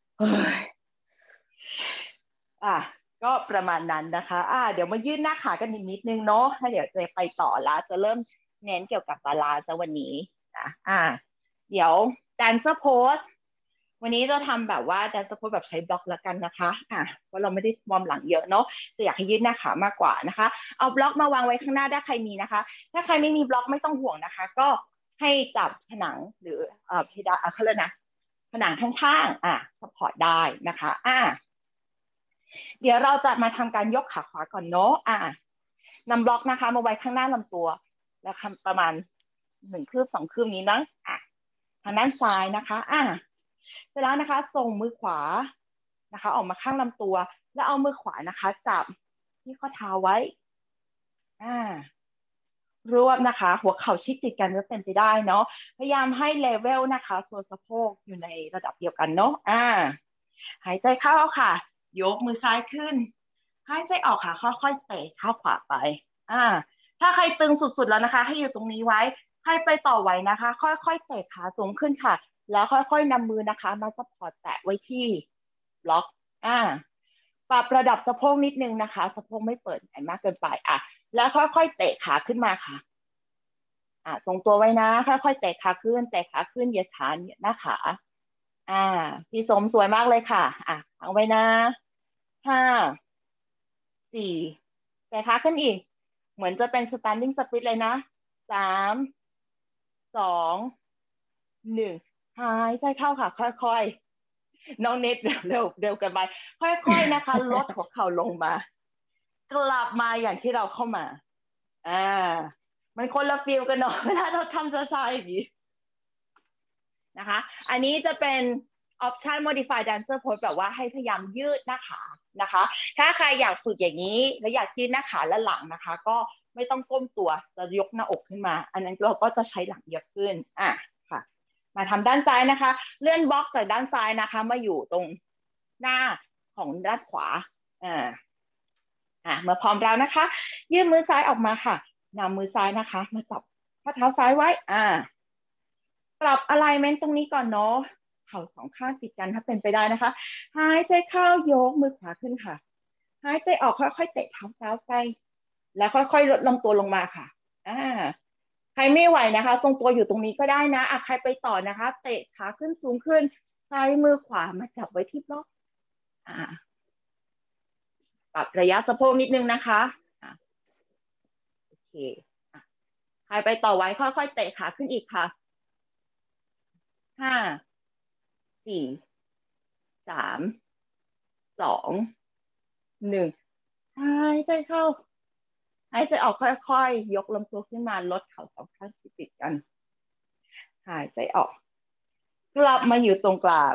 อ่ะก็ประมาณนั้นนะคะอ่าเดี๋ยวมายืดหน้าขากันอีกนิดนึงเนาะแล้วเดี๋ยวจะไปต่อแล้วจะเริ่มเน้นเกี่ยวกับบาลานซ์วันนี้นะอ่าเดี๋ยวแดนเซอร์โพสวันนี้จะทำแบบว่าแดนเซอร์โพสแบบใช้บล็อกแล้วกันนะคะอ่ะเพราะเราไม่ได้วอร์มหลังเยอะเนาะจะอยากให้ยืดหน้าขามากกว่านะคะเอาบล็อกมาวางไว้ข้างหน้าถ้าใครมีนะคะถ้าใครไม่มีบล็อกไม่ต้องห่วงนะคะก็ให้จับผนังหรือเอ่อเพดานเขาเรียกนะผนังข้างๆอ่ะซัพพอร์ตได้นะคะอ่ะเดี๋ยวเราจะมาทำการยกขาขวาก่อนเนาะอ่ะนำบล็อกนะคะมาไว้ข้างหน้าลำตัวแล้วทำประมาณหนึ่งคืบสองคืบนี้นะอ่ะทางด้านซ้ายนะคะอ่ะเสร็จแล้วนะคะส่งมือขวานะคะออกมาข้างลำตัวแล้วเอามือขวานะคะจับที่ข้อเท้าไว้อ่ารวบนะคะหัวเข่าชิดติดกันก็เป็นไปได้เนาะพยายามให้เลเวลนะคะตัวสะโพกอยู่ในระดับเดียวกันเนาะอ่าหายใจเข้าค่ะยกมือซ้ายขึ้นหายใจออกค่ะค่อยๆเตะเข้าขวาไปอ่าถ้าใครตึงสุดๆแล้วนะคะให้อยู่ตรงนี้ไว้ให้ไปต่อไว้นะคะค่อยๆเตะขาสูงขึ้นค่ะแล้วค่อยๆนำมือนะคะมาซัพพอร์ตแตะไว้ที่บล็อกอ่าปรับระดับสะโพกนิดนึงนะคะสะโพกไม่เปิดใหญ่มากเกินไปอ่ะแล้วค่อยๆเตะขาขึ้นมาค่ะอ่าทรงตัวไว้นะค่อยๆเตะขาขึ้นเตะขาขึ้นเหยียดขาเหยียดหน้าขาอ่าพี่สมสวยมากเลยค่ะอ่ะเอาไว้นะห้าสี่แต่ขาขึ้นอีกเหมือนจะเป็น standing split เลยนะสามสองหนึ่งหายใจเข้าค่ะค่อยๆน้องเน็ตเร็วเร็วเร็วกันไปค่อยๆนะคะลดหัวเข่าลงมากลับมาอย่างที่เราเข้ามาอ่ามันคนละฟีลกันเนาะเวลาเราทำช้าๆอย่างนี้นะคะอันนี้จะเป็น option modify dancer pose แบบว่าให้พยายามยืดหน้าขานะคะถ้าใครอยากฝึกอย่างนี้และอยากยืดหน้าขาและหลังนะคะก็ไม่ต้องก้มตัวจะยกหน้าอกขึ้นมาอันนั้นเราก็จะใช้หลังเยอะขึ้นอ่ะค่ะมาทำด้านซ้ายนะคะเลื่อนบล็อกจากด้านซ้ายนะคะมาอยู่ตรงหน้าของด้านขวาอ่าอ่ะเมื่อพร้อมแล้วนะคะยื่นมือซ้ายออกมาค่ะนำมือซ้ายนะคะมาจับข้อเท้าซ้ายไว้อ่าปรับ alignment ตรงนี้ก่อนเนาะเข่าสองข้างติดกันถ้าเป็นไปได้นะคะหายใจเข้ายกมือขวาขึ้นค่ะหายใจออกค่อยๆเตะเท้าซ้ายไปแล้วค่อยๆลดลงตัวลงมาค่ะอ่าใครไม่ไหวนะคะทรงตัวอยู่ตรงนี้ก็ได้นะอ่ะใครไปต่อนะคะเตะขาขึ้นสูงขึ้นใช้มือขวามาจับไว้ที่บล็อกอ่าปรับระยะสะโพกนิดนึงนะคะอ่ะโอเคอ่ะใครไปต่อไว้ค่อยๆเตะขาขึ้นอีกค่ะห้าสี่สามสองหนึ่งหายใจเข้าหายใจออกค่อยๆยกลำตัวขึ้นมาลดเข่าสองข้างติดกันหายใจออกกลับมาอยู่ตรงกลาง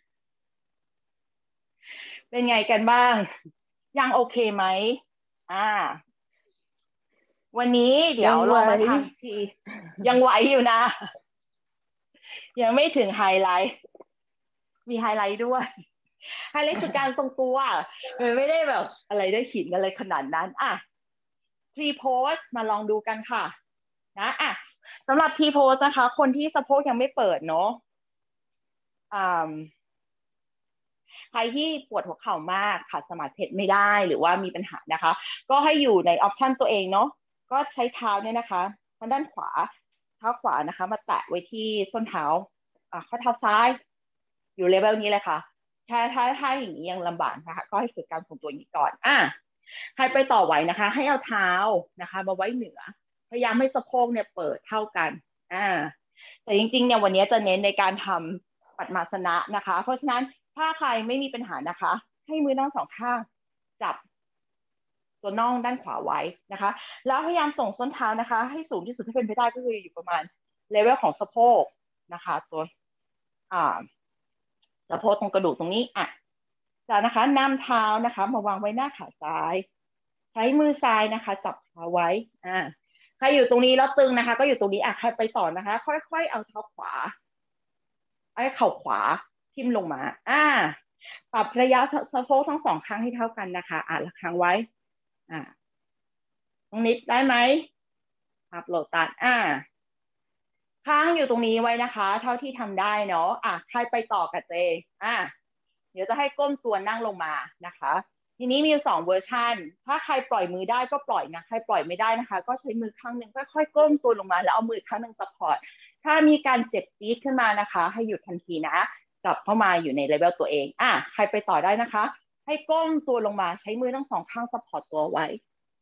เป็นไงกันบ้างยังโอเคไหมอ่าวันนี้เดี๋ยวเรามาทำทียังไหวอยู่นะยังไม่ถึงไฮไลท์มีไฮไลท์ด้วยไฮไลท์คือการทรงตัวมันไม่ได้แบบอะไรได้หินอะไรขนาดนั้นอ่ะทีโพสมาลองดูกันค่ะนะอ่ะสำหรับทีโพสนะคะคนที่สะโพกยังไม่เปิดเนาะอ่าใครที่ปวดหัวเข่ามากขาดสมาธิไม่ได้หรือว่ามีปัญหานะคะก็ให้อยู่ในออปชันตัวเองเนาะก็ใช้เท้าเนี่ยนะคะทางด้านขวาเท้าขวานะคะมาแตะไว้ที่ส้นเท้าอ่าข้อเท้าซ้ายอยู่เลเวลนี้เลยค่ะถ้าถ้าถ้าอย่างนี้ยังลำบากนะคะก็ให้ฝึกการทรงตัวอย่างนี้ก่อนอ่ะใครไปต่อไหวนะคะให้เอาเท้านะคะมาไว้เหนือพยายามให้สะโพกเนี่ยเปิดเท่ากันอ่าแต่จริงๆเนี่ยวันนี้จะเน้นในการทำปัดมาสนะนะคะเพราะฉะนั้นถ้าใครไม่มีปัญหานะคะให้มือทั้งสองข้างจับตัวน่องด้านขวาไว้นะคะแล้วพยายามส่งส้นเท้านะคะให้สูงที่สุดที่เป็นไปได้ก็คืออยู่ประมาณเลเวลของสะโพกนะคะตัวอ่าสะโพกตรงกระดูกตรงนี้อ่ะจากนะคะนำเท้านะคะมาวางไว้หน้าขาซ้ายใช้มือซ้ายนะคะจับเท้าไว้อ่าใครอยู่ตรงนี้แล้วตึงนะคะก็อยู่ตรงนี้อ่ะใครไปต่อนะคะค่อยๆเอาเท้าขวาไอ้เข่าขวาทิ่มลงมาอ่าปรับระยะสะโพกทั้งสองข้างให้เท่ากันนะคะอ่ะละค้างไว้อ่าตรงนี้ได้ไหมปรับโหลดตัดอ่าค้างอยู่ตรงนี้ไว้นะคะเท่าที่ทำได้เนาะอ่ะใครไปต่อกับเจอ่ะเดี๋ยวจะให้ก้มตัวนั่งลงมานะคะทีนี้มีสองเวอร์ชันถ้าใครปล่อยมือได้ก็ปล่อยนะใครปล่อยไม่ได้นะคะก็ใช้มือข้างหนึ่งค่อยๆก้มตัวลงมาแล้วเอามือข้างหนึ่งซัพพอร์ตถ้ามีการเจ็บจี๊ดขึ้นมานะคะให้หยุดทันทีนะกลับเข้ามาอยู่ในเลเวลตัวเองอ่ะใครไปต่อได้นะคะให้ก้มตัวลงมาใช้มือทั้งสองข้างซัพพอร์ตตัวไว้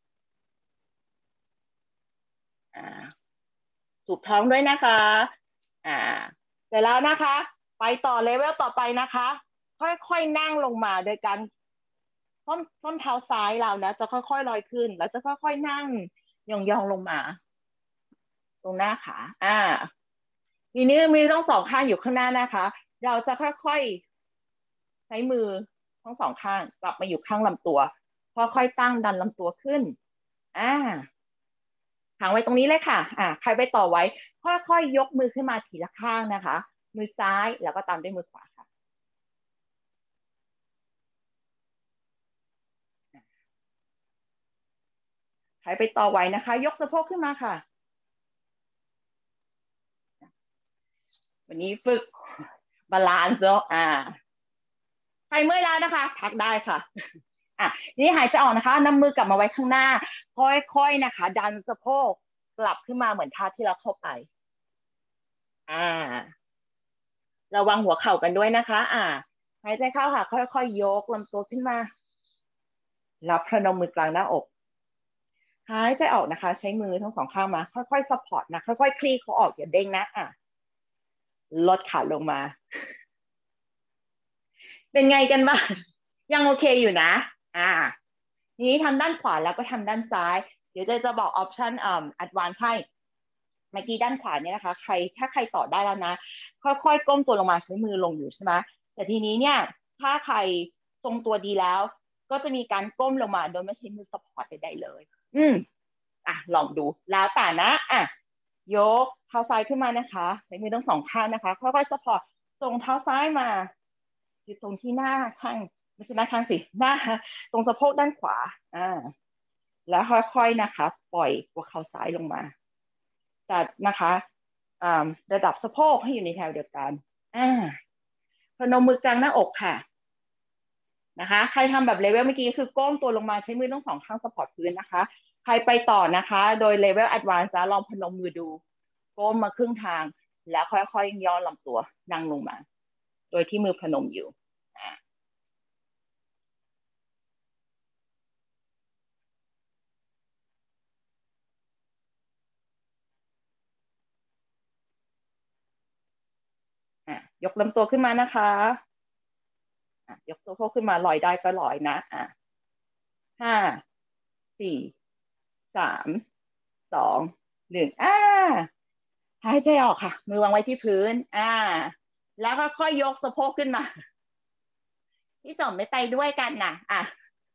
อ่าสูบท้องด้วยนะคะอ่าเสร็จแล้วนะคะไปต่อเลเวลต่อไปนะคะค่อยๆนั่งลงมาโดยการส้นส้นเท้าซ้ายเรานะจะค่อยๆลอยขึ้นแล้วจะค่อยๆนั่งยองๆลงมาตรงหน้าขาอ่าทีนี้มือทั้งสองข้างอยู่ข้างหน้านะคะเราจะค่อยๆใช้มือทั้งสองข้างกลับมาอยู่ข้างลำตัวค่อยๆตั้งดันลำตัวขึ้นอ่าหางไว้ตรงนี้เลยค่ะอ่าใครไปต่อไว้ค่อยๆยกมือขึ้นมาทีละข้างนะคะมือซ้ายแล้วก็ตามด้วยมือขวาค่ะใครไปต่อไว้นะคะยกสะโพกขึ้นมาค่ะวันนี้ฝึกบาลานซ์เนาะอ่าใครเมื่อยแล้วนะคะพักได้ค่ะอ่ะนี่หายใจออกนะคะนำมือกลับมาไว้ข้างหน้าค่อยๆนะคะดันสะโพกกลับขึ้นมาเหมือนท่าที่เราเข้าไปอ่าระวังหัวเข่ากันด้วยนะคะอ่าหายใจเข้าค่ะค่อยๆยกลำตัวขึ้นมารับพนมมือกลางหน้าอกหายใจออกนะคะใช้มือทั้งสองข้างมาค่อยๆซัพพอร์ตนะค่อยๆคลี่เขาออกอย่าเด้งนะอ่ะลดขาลงมาเป็นไงกันบ้างยังโอเคอยู่นะอ่าทีนี้ทำด้านขวาแล้วก็ทำด้านซ้ายเดี๋ยวจะจะบอกออปชันอ่า advance ให้เมื่อกี้ด้านขวาเนี่ยนะคะใครถ้าใครต่อได้แล้วนะค่อยๆก้มตัวลงมาใช้มือลงอยู่ใช่ไหมแต่ทีนี้เนี่ยถ้าใครทรงตัวดีแล้วก็จะมีการก้มลงมาโดยไม่ใช้มือซัพพอร์ตใดๆเลยอืมอ่ะลองดูแล้วแต่นะอ่ะยกเท้าซ้ายขึ้นมานะคะใช้มือทั้งสองข้างนะคะค่อยๆซัพพอร์ตส่งเท้าซ้ายมาอยู่ตรงที่หน้าข้างไม่ใช่หน้าข้างสิหน้าตรงสะโพกด้านขวาอ่าแล้วค่อยๆนะคะปล่อยหัวเข่าซ้ายลงมาจัดนะคะอ่าระดับสะโพกให้อยู่ในแถวเดียวกันอ่าพนมมือกลางหน้าอกค่ะนะคะใครทำแบบเลเวลเมื่อกี้คือก้มตัวลงมาใช้มือทั้งสองข้างสปอร์ตพื้นนะคะใครไปต่อนะคะโดยเลเวลแอดวานซ์จะลองพนมมือดูก้มมาครึ่งทางแล้วค่อยๆย่อลำตัวนั่งลงมาโดยที่มือพนมอยู่อ่ะยกลำตัวขึ้นมานะคะอ่ะยกสะโพกขึ้นมาลอยได้ก็ลอยนะอ่ะห้าสี่สามสองหนึ่งอ่าหายใจออกค่ะมือวางไว้ที่พื้นอ่าแล้วก็ค่อยยกสะโพกขึ้นมาที่สองไม่ไปด้วยกันนะอ่ะ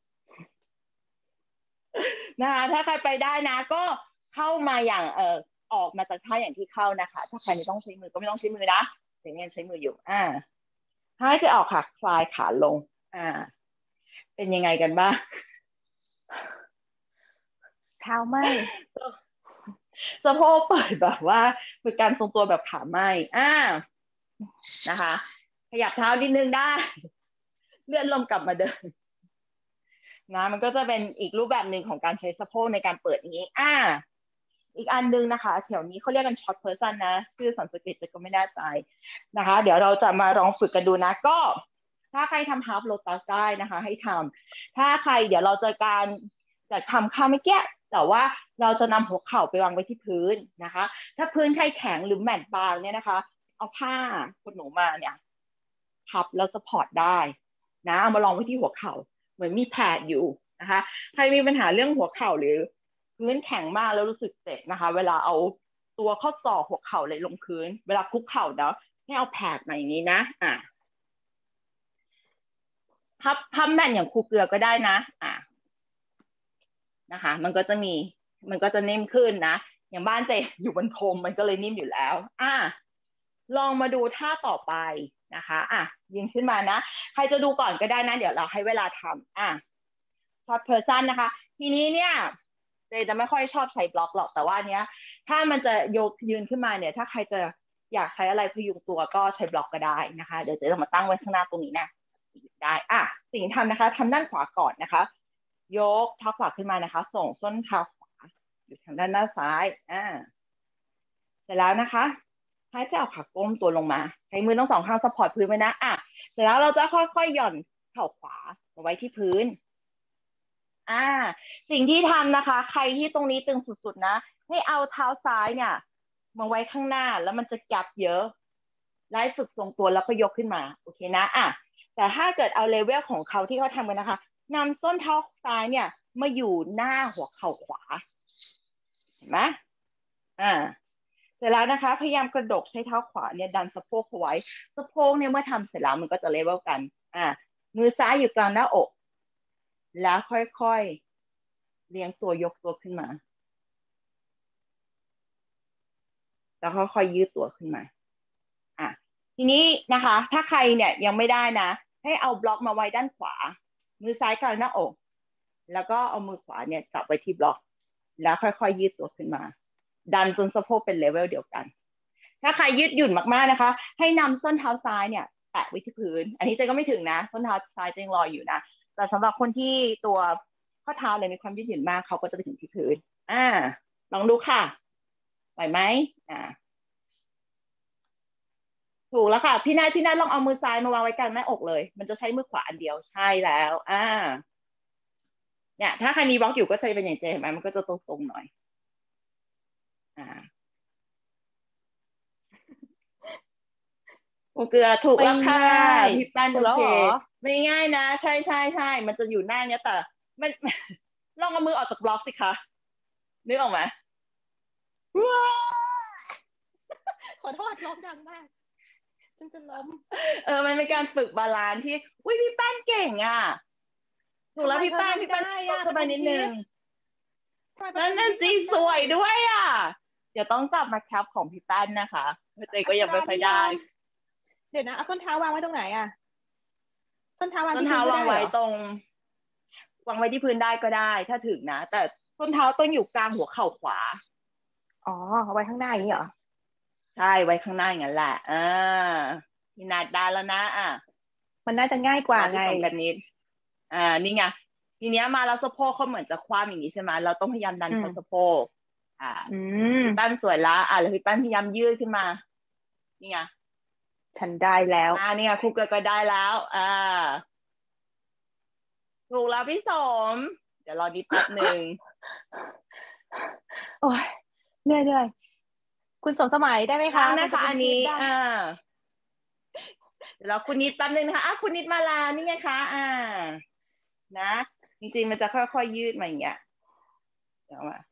นะคะถ้าใครไปได้นะก็เข้ามาอย่างเออออกมาจากท่าอย่างที่เข้านะคะถ้าใครไม่ต้องใช้มือก็ไม่ต้องใช้มือนะเสียงยังใช้มืออยู่อ่าหายใจออกค่ะคลายขาลงอ่าเป็นยังไงกันบ้างเท้าไหมสะโพกเปิดแบบว่าเป็นการทรงตัวแบบขาไหมอ่านะคะขยับเท้านิดนึงได้เลื่อนลมกลับมาเดินนะมันก็จะเป็นอีกรูปแบบหนึ่งของการใช้สะโพกในการเปิดอย่างนี้อ่าอีกอันนึงนะคะแถวนี้เขาเรียกกันช็อตเพอร์ซันนะชื่อสันสกฤตก็ไม่แน่ใจนะคะเดี๋ยวเราจะมาลองฝึกกันดูนะก็ถ้าใครทำฮาร์ฟโลตัสได้นะคะให้ทำถ้าใครเดี๋ยวเราจะการจะทำข้าวไม่แก้แต่ว่าเราจะนำหัวเข่าไปวางไว้ที่พื้นนะคะถ้าพื้นใครแข็งหรือแมตต์บางเนี่ยนะคะเอาผ้าขนหนูมาเนี่ยพับแล้วสปอร์ตได้นะเอามาลองไว้ที่หัวเข่าเหมือนมีแพดอยู่นะคะใครมีปัญหาเรื่องหัวเข่าหรือพื้นแข็งมากแล้วรู้สึกเจ็บนะคะเวลาเอาตัวข้อศอกหัวเข่าเลยลงพื้นเวลาคุกเข่าเนาะให้เอาแพดมาอย่างนี้นะอ่ะพับพับแม่นอย่างครูเกลือก็ได้นะอ่ะนะคะมันก็จะมีมันก็จะนิ่มขึ้นนะอย่างบ้านเจอยู่บนพรมมันก็เลยนิ่มอยู่แล้วอ่ะลองมาดูท่าต่อไปนะคะอ่ะยิงขึ้นมานะใครจะดูก่อนก็ได้นะเดี๋ยวเราให้เวลาทำอ่ะช็อตเพอร์ซันนะคะทีนี้เนี่ยเจจะไม่ค่อยชอบใช้บล็อกหรอกแต่ว่าเนี้ยถ้ามันจะยกยืนขึ้นมาเนี่ยถ้าใครจะอยากใช้อะไรพยุงตัวก็ใช้บล็อกก็ได้นะคะเดี๋ยวเจจะมาตั้งไว้ข้างหน้าตรงนี้นะได้อ่ะสิ่งที่ทำนะคะทำด้านขวาก่อนนะคะยกเท้าขวาขึ้นมานะคะส่งส้นเท้าขวาอยู่ทางด้านหน้าซ้ายอ่าเสร็จแล้วนะคะหายใจออกค่ะก้มตัวลงมาใช้มือทั้งสองข้างซัพพอร์ตพื้นไว้นะอ่ะเสร็จแล้วเราจะค่อยๆหย่อนเข่าขวาเอาไว้ที่พื้นอ่าสิ่งที่ทำนะคะใครที่ตรงนี้ตึงสุดๆนะให้เอาเท้าซ้ายเนี่ยมาไว้ข้างหน้าแล้วมันจะจับเยอะไล่ฝึกทรงตัวแล้วก็ยกขึ้นมาโอเคนะอ่ะแต่ถ้าเกิดเอาเลเวลของเขาที่เขาทำกันนะคะนำส้นเท้าซ้ายเนี่ยมาอยู่หน้าหัวเข่าขวาเห็นไหมอ่าเสร็จแล้วนะคะพยายามกระดกใช้เท้าขวาเนี่ยดันสะโพกเอาไว้สะโพกเนี่ยเมื่อทำเสร็จแล้วมันก็จะเลเวลกันอ่ามือซ้ายอยู่กลางหน้าอกแล้วค่อยๆเลี้ยงตัวยกตัวขึ้นมาแล้วค่อยๆยืดตัวขึ้นมาอ่ะทีนี้นะคะถ้าใครเนี่ยยังไม่ได้นะให้เอาบล็อกมาไว้ด้านขวามือซ้ายกลางหน้าอกแล้วก็เอามือขวาเนี่ยจับไว้ที่บล็อกแล้วค่อยๆยืดตัวขึ้นมาดันจนสะโพกเป็นเลเวลเดียวกันถ้าใครยืดหยุ่นมากๆนะคะให้นำส้นเท้าซ้ายเนี่ยแตะไว้ที่พื้นอันนี้เจก็ไม่ถึงนะส้นเท้าซ้ายจะยังลอยอยู่นะแต่สำหรับคนที่ตัวข้อเท้าเลยมีความยืดหยุ่นมากเขาก็จะไปถึงที่พื้นอ่าลองดูค่ะไหวไหมอ่าโทถูกแล้วค่ะพี่นายพี่นายลองเอามือซ้ายมาวางไว้กลางหน้าอกเลยมันจะใช้มือขวาอันเดียวใช่แล้วอ่าเนี่ยถ้าคันนี้บล็อกอยู่ก็จะเป็นอย่างเจเห็นไหมมันก็จะตรงๆหน่อยอ่าโอเกลือถูกไม่แล้วค่ะง่ายพี่ป้านโอเคถูกแล้วเหรอไม่ง่ายนะใช่ใช่ใช่มันจะอยู่หน้าเนี้ยแต่มันลองเอามือออกจากบล็อกสิคะนึกออกไหมว้าขอโทษร้องดังมากฉันจะล้มเออมันเป็นการฝึกบาลานซ์ที่อุ้ยพี่ป้านเก่งอ่ะถูกทำไมแล้วพี่เธอทำป้านพี่ป้านได้ตกเข้าไปอ่ะปทุมนิดนึงทิพย์ทำไมปนั่นน่ะทุมทิพย์สิสทำได้วยด้วยอ่ะเดี๋ยวต้องกลับมาแคปของพี่ป้านนะคะเจก็ยังอัศราไม่ค่อยได้นิยมเดี๋ยวนะเอาส้นเท้าวางไว้ตรงไหนอ่ะส้นเท้าวางส้นที่พื้นไม่เท้าวางได้เหรอไว้ตรงวางไว้ที่พื้นได้ก็ได้ถ้าถึงนะแต่ส้นเท้าต้องอยู่กลางหัวเข่าขวาอ๋อเอาไว้ข้างหน้าอย่างนี้เหรอใช่ไว้ข้างหน้าอย่างนั้นแหละอ่าพี่นัดได้แล้วนะอ่ะมันน่าจะง่ายกว่ามาที่ไงสองกันนิดอ่านี่ไงทีเนี้ยมาแล้วสะโพกเขาเหมือนจะคว่ำอย่างนี้ใช่ไหมเราต้องพยายามดันอืมเข้าสะโพกอ่าอืพี่ปั้นมสวยละอ่าแล้วพี่ปั้นพยายามยืดขึ้นมานี่ไงฉันได้แล้วอ่านี่ไงครูเกิดก็ได้แล้วอ่าถูกแล้วพี่สมเดี๋ยวรอนิดแป๊บหนึ่งโอ้ยเหนื่อยเหนื่อยคุณสมสมัยได้ไหมคะแล้วคุณปนะคะอันนี้ทุมทิพย์ได้อ่าเดี๋ยวเราคุณนิดแป๊บนึงนะคะอ่ะคุณนิดมาแล้วนี่ไงคะอ่านะจริงๆมันจะค่อยๆยืดมาอย่างเงี้ยเดี๋ยวมา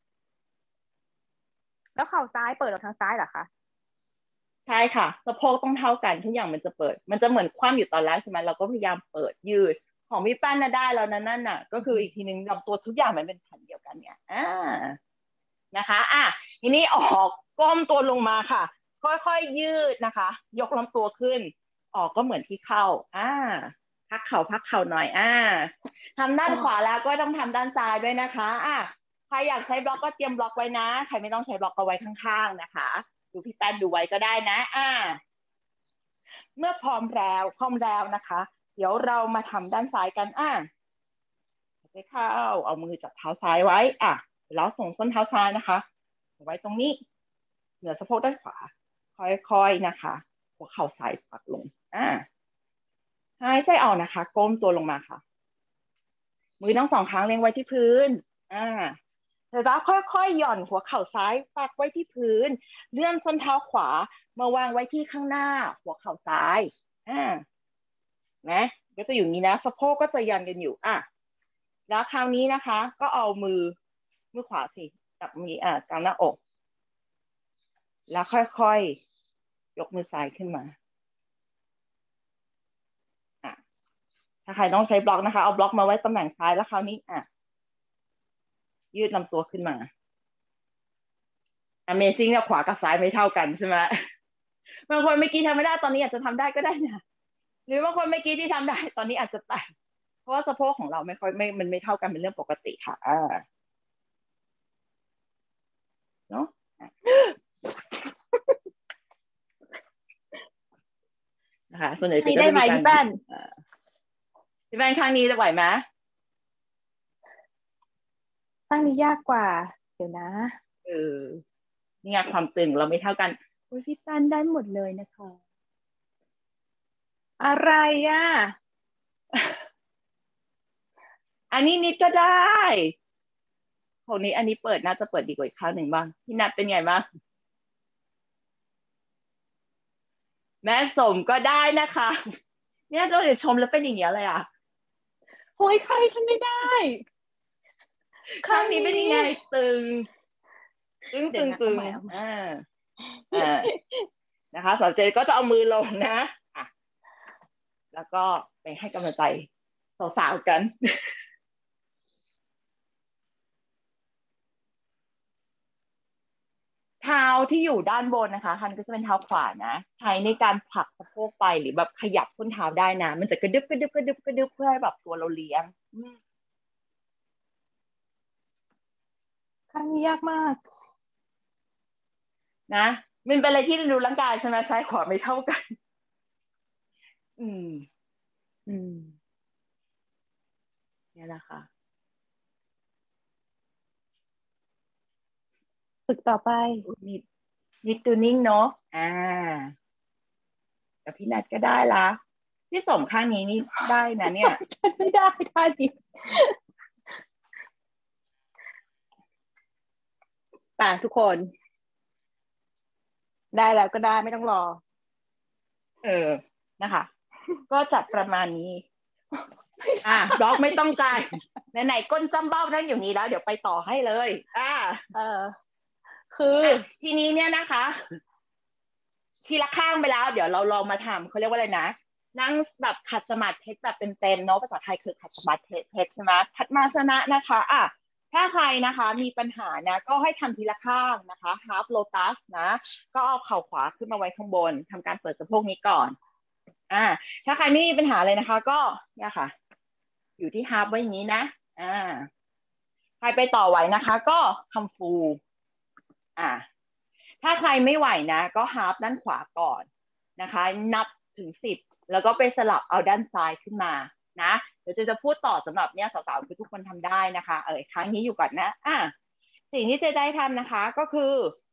แล้วเข่าซ้ายเปิดออกทางซ้ายเหรอคะใช่ค่ะสะโพกต้องเท่ากันทุกอย่างมันจะเปิดมันจะเหมือนคว่ำอยู่ตอนแรกใช่ไหมเราก็พยายามเปิดยืดของพี่ปั้นน่ะได้แล้วนะนั่นน่ะก็คืออีกทีนึงลำตัวทุกอย่างมันเป็นแผ่นเดียวกันเนี่ยอ่านะคะอ่ะทีนี้ออกก้มตัวลงมาค่ะค่อยๆยืดนะคะยกลำตัวขึ้นออกก็เหมือนที่เข้าอ่าพักเข่าพักเข่าหน่อยอ่าทำด้านโอ้ขวาแล้วก็ต้องทำด้านซ้ายด้วยนะคะอ่ะใครอยากใช้บล็อกก็เตรียมบล็อกไว้นะใครไม่ต้องใช้บล็อกก็ไว้ข้างๆนะคะดูพี่แป้นดูไว้ก็ได้นะอ่าเมื่อพร้อมแล้วพร้อมแล้วนะคะเดี๋ยวเรามาทำด้านซ้ายกันอ่าไปเข้าเอามือจับเท้าซ้ายไว้อ่ะแล้วส่งส้นเท้าซ้ายนะคะไว้ตรงนี้เหนือสะโพกด้านขวาค่อยๆนะคะหัวเข่าซ้ายปักลงอ่าหายใจออกนะคะก้มตัวลงมาค่ะมือทั้งสองข้างเล็งไว้ที่พื้นอ่าเสร็จแล้วค่อยๆหย่อนหัวเข่าซ้ายปักไว้ที่พื้นเลื่อนส้นเท้าขวามาวางไว้ที่ข้างหน้าหัวเข่าซ้ายอ่านะก็จะอยู่นี้นะสะโพกก็จะยันกันอยู่อ่ะแล้วคราวนี้นะคะก็เอามือมือขวาสิจับมืออ่ากลางหน้าอกแล้วค่อยๆยกมือซ้ายขึ้นมาอ่ะถ้าใครต้องใช้บล็อกนะคะเอาบล็อกมาไว้ตำแหน่งซ้ายแล้วคราวนี้อ่ะยืดลำตัวขึ้นมา Amazing เนี่ยขวากับซ้ายไม่เท่ากันใช่ไหมบางคนเมื่อกี้ทำไม่ได้ตอนนี้อาจจะทำได้ก็ได้นะหรือบางคนเมื่อกี้ที่ทำได้ตอนนี้อาจจะแตกเพราะว่าสะโพกของเราไม่ค่อยไม่มันไม่เท่ากันเป็นเรื่องปกติค่ะอ่าเนาะนะคะส่วนใหญ่นี่ได้ไหมก็จะมีการพี่แป้นพี่แบนข้างนี้จะไหวไหมตั้งนี้ยากกว่าเดี๋ยวนะเออนี่ไงความตึงเราไม่เท่ากันโอ้ยพี่แป้นได้หมดเลยนะคะอะไรอ่ะอันนี้นิดก็ได้ของนี้อันนี้เปิดน่าจะเปิดดีกว่าอีกข้างหนึ่งบ้างพี่นัดเป็นไงบ้างแม่สมก็ได้นะคะเนี่ยเราเดี๋ยวชมแล้วเป็นอย่างเงี้ยเลยอ่ะโอ้ยใครฉันไม่ได้ข้างนี้เป็นยังไงตึงตึงเดี๋ยวนะตึงตึงเอาใหม่เอาใหม่อ่าอ่านะคะสาวเจก็จะเอามือลงนะอ่ะแล้วก็ไปให้กำลังใจสาวๆกันเท้าที่อยู่ด้านบนนะคะฮันก็จะเป็นเท้าขวานะใช้ในการผลักสะโพกไปหรือแบบขยับส้นเท้าได้นะมันจะกระดึบกระดึบกระดึบกระดึบเพื่อให้แบบตัวเราเลี้ยงครั้งนี้ยากมากนะมันเป็นอะไรที่ดูร่างกายใช่ไหมซ้ายขวาไม่เท่ากันอืมอืมนี่แหละค่ะฝึกต่อไปนิดนิดตัวนิ่งเนาะอ่าแต่พี่นัทก็ได้ละพี่สมข้างนี้นี่ได้นะเนี่ยฉันไม่ได้ท่านี้ป่ะทุกคนได้แล้วก็ได้ไม่ต้องรอเออนะคะก็จัดประมาณนี้อ่ะบล็อกไม่ต้องใจไหนๆก้นจำเบ้านั่นอยู่นี้แล้วเดี๋ยวไปต่อให้เลยอ่าเออคือทีนี้เนี่ยนะคะทีละข้างไปแล้วเดี๋ยวเราลองมาทำเขาเรียกว่าอะไรนะนั่งแบบขัดสมาธิแบบเต็มๆเนาะภาษาไทยคือขัดสมาธิใช่ไหมขัดมาสนะนะคะอ่ะถ้าใครนะคะมีปัญหานะก็ให้ทำทีละข้างนะคะ half lotus นะก็เอาเข่าขวาขึ้นมาไว้ข้างบนทำการเปิดสะโพกนี้ก่อนอ่าถ้าใครไม่มีปัญหาเลยนะคะก็เนี่ยค่ะอยู่ที่ half ไว้อย่างนี้นะอ่าใครไปต่อไหวนะคะก็ทำ full อ่าถ้าใครไม่ไหวนะก็ half ด้านขวาก่อนนะคะนับถึงสิบแล้วก็ไปสลับเอาด้านซ้ายขึ้นมานะเดี๋ยวเจจะพูดต่อสำหรับเนี่ยสาวๆคือทุกคนทำได้นะคะเออครั้งนี้อยู่ก่อนนะอ่ะสิ่งที่เจได้ทำนะคะก็คือ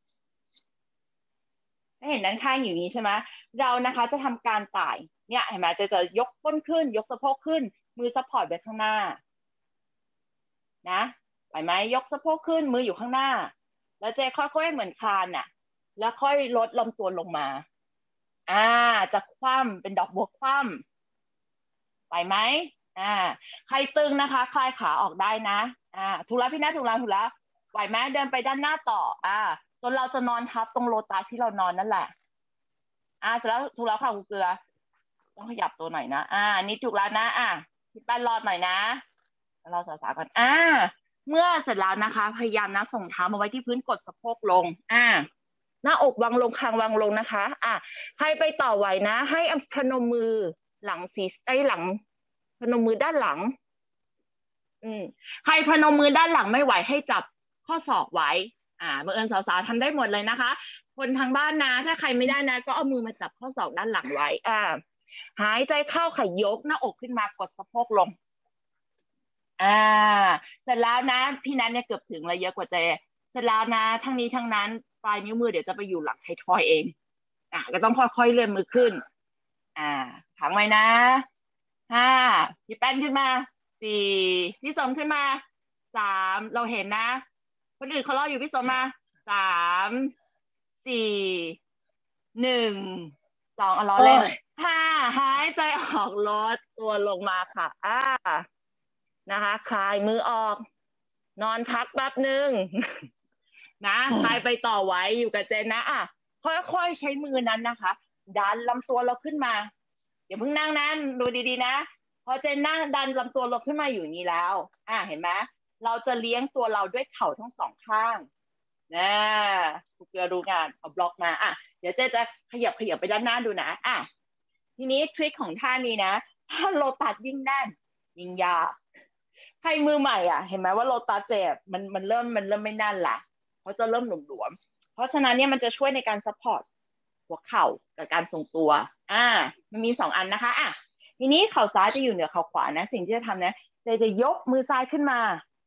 ถ้าเห็นด้านข้างอยู่นี้ใช่ไหมเรานะคะจะทำการไต่เนี่ยเห็นไหมเจจะยกก้นขึ้นยกสะโพกขึ้นมือซัพพอร์ตไว้ข้างหน้านะไหวไหมยกสะโพกขึ้นมืออยู่ข้างหน้าแล้วเจค่อยๆเหมือนคลานน่ะแล้วค่อยลดลำตัวลงมาอ่าจะคว่ำเป็นดอกบัวคว่ำไปไหมอ่าใครตึงนะคะคลายขาออกได้นะอ่าถูกแล้วพี่นะถูกแล้วถูกแล้วไหวไหมเดินไปด้านหน้าต่ออ่าจนเราจะนอนทับตรงโลตัสที่เรานอนนั่นแหละอ่าเสร็จแล้วถูกแล้วค่ะคุณเกลือต้องขยับตัวหน่อยนะอ่านี่ถูกแล้วนะอ่าพี่แป้นรอดหน่อยนะเราสาวๆก่อนอ่าเมื่อเสร็จแล้วนะคะพยายามนะส่งเท้ามาไว้ที่พื้นกดสะโพกลงอ่าหน้าอกวางลงคางวางลงนะคะอ่ะใครไปต่อไหวนะให้พนมมือหลังศีรษะไอ้หลังพนมมือด้านหลังอืมใครพนมมือด้านหลังไม่ไหวให้จับข้อศอกไว้อ่าเมื่อเอิญสาวๆทำได้หมดเลยนะคะคนทางบ้านนะถ้าใครไม่ได้นะก็เอามือมาจับข้อศอกด้านหลังไว้อ่าหายใจเข้าค่ะยกหน้าอกขึ้นมากดสะโพกลงอ่าเสร็จแล้วนะพี่นัทเนี่ยเกือบถึงเลยเยอะกว่าเจเสร็จแล้วนะทั้งนี้ทั้งนั้นปลายนิ้วมือเดี๋ยวจะไปอยู่หลังไททอยเองอ่ะก็ต้องค่อยๆเลื่อนมือขึ้นอ่าขังไว้นะห้าพี่แป้นขึ้นมาสี่พี่สมขึ้นมาสามเราเห็นนะคนอื่นเขารออยู่พี่สมมาสามสี่หนึ่งสองเอาล้อเล่นห้าหายใจออกลดตัวลงมาค่ะอ่านะคะคลายมือออกนอนพักแป๊บนึงนะใครไปต่อไว้อยู่กับเจนนะอ่ะค่อยๆใช้มือนั้นนะคะดันลำตัวเราขึ้นมาอย่าเพิ่งนั่งนั่นดูดีๆนะพอเจนนั่งดันลำตัวเราขึ้นมาอยู่นี้แล้วอ่ะเห็นไหมเราจะเลี้ยงตัวเราด้วยเข่าทั้งสองข้างนะทุกเรือดูงานเอาบล็อกมาอ่ะเดี๋ยวเจจะขยับขยับไปด้านหน้าดูนะอ่ะทีนี้ทริคของท่านี้นะถ้าโลตัสยิ่งแน่นยิ่งยากใครมือใหม่อ่ะเห็นไหมว่าโลตัสเจ็บมันมันเริ่มมันเริ่มไม่แน่นละเขาจะเริ่มหลวมๆเพราะฉะนั้นเนี่ยมันจะช่วยในการซัพพอร์ตหัวเข่ากับการทรงตัวอ่ามันมีสองอันนะคะอ่ะทีนี้เข่าซ้ายจะอยู่เหนือเข่าขวานะสิ่งที่จะทำนะเจจะยกมือซ้ายขึ้นมา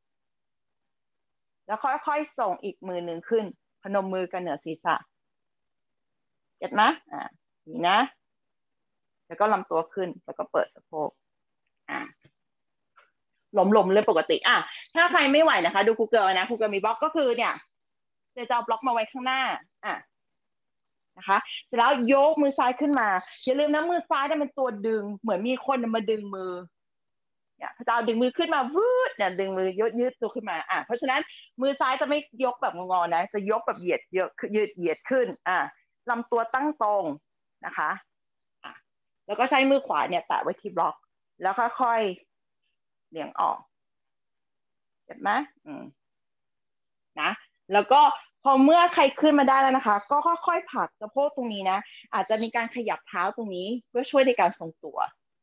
แล้วค่อยๆส่งอีกมือหนึ่งขึ้นพนมมือกันเหนือศีรษะเก็ตไหมอ่านี่นะแล้วก็ลำตัวขึ้นแล้วก็เปิดสะโพกอ่าหลมๆเลยปกติอ่ะถ้าใครไม่ไหวนะคะดูคูเกิลนะคูเกิลมีบล็อกก็คือเนี่ยจะเอาบล็อกมาไว้ข้างหน้าอ่ะนะคะเสร็จแล้วยกมือซ้ายขึ้นมาอย่าลืมนะมือซ้ายเนี่ยเป็นตัวดึงเหมือนมีคนมาดึงมือเนี่ยพระเจ้าดึงมือขึ้นมาวืดเนี่ยดึงมือยืดยืดตัวขึ้นมาอ่ะเพราะฉะนั้นมือซ้ายจะไม่ยกแบบงอๆนะจะยกแบบเหยียดเยอะยืดเหยียดขึ้นอ่ะลำตัวตั้งตรงนะคะอ่ะแล้วก็ใช้มือขวาเนี่ยแตะไว้ที่บล็อกแล้วค่อยๆเลี่ยงออกเห็นไหมอืมนะแล้วก็พอเมื่อใครขึ้นมาได้แล้วนะคะก็ค่อยๆผลักสะโพกตรงนี้นะอาจจะมีการขยับเท้าตรงนี้เพื่อช่วยในการทรงตั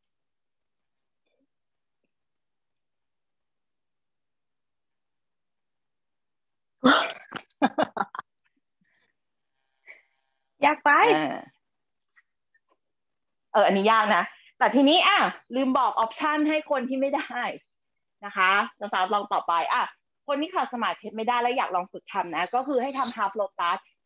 วยากไปเอออันนี้ยากนะแต่ทีนี้อ่ะลืมบอกออปชันให้คนที่ไม่ได้นะคะจะสาวลองต่อไปอ่ะคนที่ขาดสมาธิไม่ได้แล้วอยากลองฝึกทำนะก็คือให้ทำ half lotus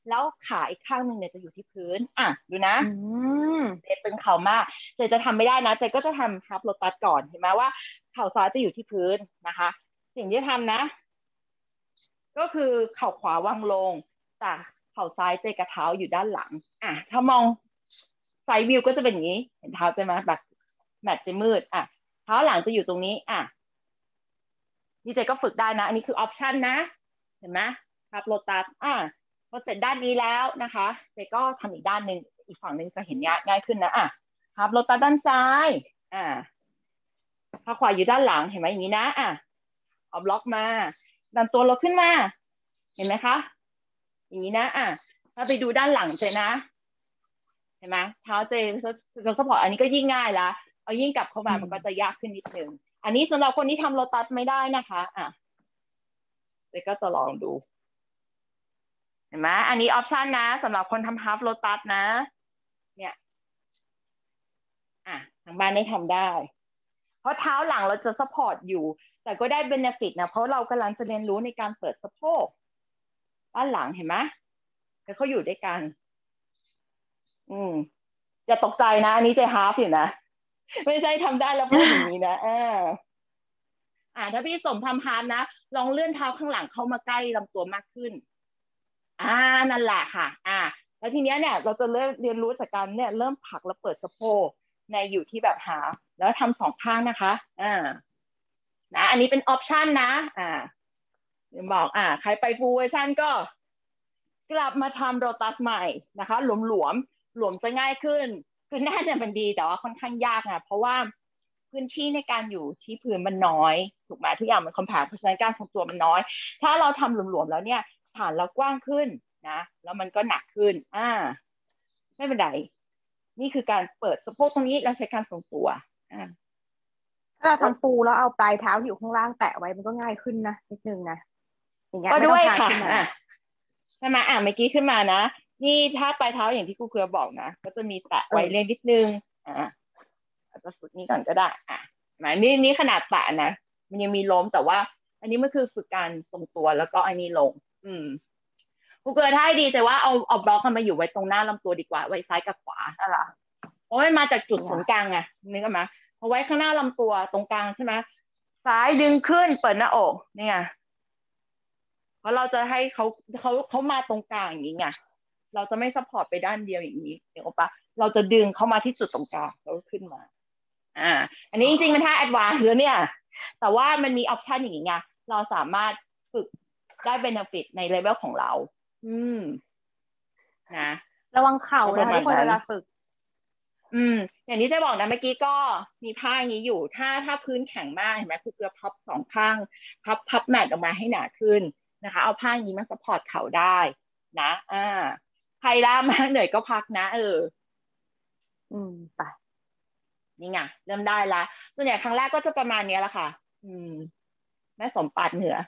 แล้วขาอีกข้างหนึ่งเนี่ยจะอยู่ที่พื้นอ่ะดูนะอืมเจตึงเข่ามากเจจะทำไม่ได้นะเจก็จะทำฮับโลตัสก่อนเห็นไหมว่าเข่าซ้ายจะอยู่ที่พื้นนะคะ สิ่งที่ทำนะ ก็คือเข่าขวาวางลงแต่เข่าซ้ายเจกับเท้าอยู่ด้านหลังอ่ะถ้ามองไซด์วิวก็จะเป็นอย่างนี้เห็นเท้าเจไหมแบบแมทจะมืดอ่ะเท้าหลังจะอยู่ตรงนี้อ่ะนี่เจก็ฝึกได้นะอันนี้คือออปชันนะเห็นไหมครับโลตัสอ่ะพอเสร็จด้านนี้แล้วนะคะเจก็ทำอีกด้านหนึ่งอีกฝั่งหนึ่งจะเห็นง่ายง่ายขึ้นนะอ่ะครับโลตัสด้านซ้ายอ่ะขาขวาอยู่ด้านหลังเห็นไหมอย่างนี้นะอ่ะเอาบล็อกมาดันตัวเราขึ้นมาเห็นไหมคะอย่างนี้นะอ่ะถ้าไปดูด้านหลังเจนะเห็นไหมเท้าเจจะสปอร์ตอันนี้ก็ยิ่งง่ายละเอายิ่งกลับเข้ามามันก็จะยากขึ้นนิดนึงอันนี้สำหรับคนที่ทำโลตัสไม่ได้นะคะอ่ะเจก็จะลองดูเห็นไหมอันนี้ออปชันนะสำหรับคนทำฮาฟโลตัสนะเนี่ยอ่ะทางบ้านได้ทำได้เพราะเท้าหลังเราจะสปอร์ตอยู่แต่ก็ได้เบเนฟิตนะเพราะเรากำลังจะเรียนรู้ในการเปิดสะโพกด้านหลังเห็นไหมแล้วเขาอยู่ด้วยกันอืมอย่าตกใจนะอันนี้เจฮาฟอยู่นะไม่ใช่ทำได้แล้วพูดอย่างนี้นะอ่าอ่าถ้าพี่สมทำฮาร์ดนะลองเลื่อนเท้าข้างหลังเข้ามาใกล้ลำตัวมากขึ้นอ่านั่นแหละค่ะอ่าแล้วทีเนี้ยเนี่ยเราจะเริ่มเรียนรู้จากการเนี่ยเริ่มผลักแล้วเปิดสะโพกในอยู่ที่แบบหาแล้วทำสองข้างนะคะอ่านะอันนี้เป็นออปชันนะอ่าบอกอ่าใครไปฟูลเวอร์ชันก็กลับมาทำโรตัสใหม่นะคะหลวมหลวมหลวมจะง่ายขึ้นคือหน้าเนี่ยมันดีแต่ว่าค่อนข้างยากนะเพราะว่าพื้นที่ในการอยู่ที่พื้นมันน้อยถูกไหมทุกอย่างมันคอมแพคเพราะฉะนั้นการทรงตัวมันน้อยถ้าเราทำหลวมๆแล้วเนี่ยฐานเรากว้างขึ้นนะแล้วมันก็หนักขึ้นอ่าไม่เป็นไรนี่คือการเปิดสะโพกตรงนี้แล้วใช้การทรงตัวอ่าถ้าเราทำฟูแล้วเอาปลายเท้าอยู่ข้างล่างแตะไว้มันก็ง่ายขึ้นนะนิดนึงนะอย่างเงี้ยก็ไม่ต้ด้วยองพาค่ะขึ้นมาอ่ะใช่ไหมอ่ะเมื่อกี้ขึ้นมานะนี่ถ้าปลายเท้าอย่างที่ครูเครือบอกนะก็จะมีแตะไว้เล่นนิดนึงอ่าอาจจะฝึกนี้ก่อนก็ได้อ่ะหมายนี่นี่ขนาดแตะนะมันยังมีล้มแต่ว่า อันนี้มันคือฝึกการทรงตัวแล้วก็อันนี้ลง อืมครูเครือถ้าให้ดีใจว่าเอาเอาบล็อกมันมาอยู่ไว้ตรงหน้าลำตัวดีกว่าไว้ซ้ายกับขวาอะไรเพราะมันมาจากจุดศูนย์กลางไงนึกออกไหมพอไว้ข้างหน้าลำตัวตรงกลางใช่ไหมซ้ายดึงขึ้นเปิดหน้าอกเนี่ยเพราะเราจะให้เขาเขาเขามาตรงกลางอย่างนี้ไงเราจะไม่ซัพพอร์ตไปด้านเดียวอย่างนี้เดี๋ยวปะเราจะดึงเข้ามาที่จุดตรงกลางแล้วขึ้นมาอ่าอันนี้จริงๆมันท่าแอดวานซ์เลยเนี่ยแต่ว่ามันมีออปชันอย่างนี้ไงเราสามารถฝึกได้เบเนฟิตในเลเวลของเราอืมนะระวังเข่านะคะทุกคนเวลาฝึกอืมอย่างที่จะบอกนะเมื่อกี้ก็มีผ้าอย่างนี้อยู่ถ้าถ้าพื้นแข็งมากเห็นไหมครูเกลือพับสองข้างพับพับแมทออกมาให้หนาขึ้นนะคะเอาผ้าอย่างนี้มาซัพพอร์ตเข่าได้นะอ่าใครล้ามากเหนื่อยก็พักนะเอออืมไปนี่ไงเริ่มได้ละส่วนใหญ่ครั้งแรกก็จะประมาณนี้แหละค่ะอืมแม่สมปาดเหนือ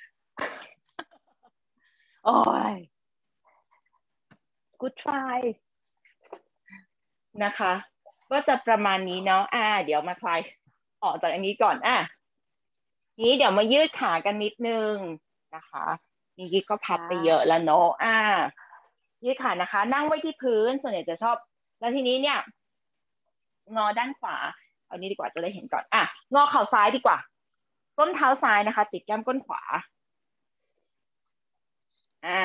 โอ้ย good try นะคะก็จะประมาณนี้เนาะอ่าเดี๋ยวมาคลายออกจากอันนี้ก่อนอ่ะนี้เดี๋ยวมายืดขากันนิดนึงนะคะนี่ก็พับไปเยอะแล้วเนาะอ่ายืดขานะคะ นั่งไว้ที่พื้นส่วนใหญ่จะชอบแล้วทีนี้เนี่ยงอด้านขวาเอานี้ดีกว่าจะได้เห็นก่อนอ่ะงอเข่าซ้ายดีกว่าต้นเท้าซ้ายนะคะติดแก้มก้นขวาอ่า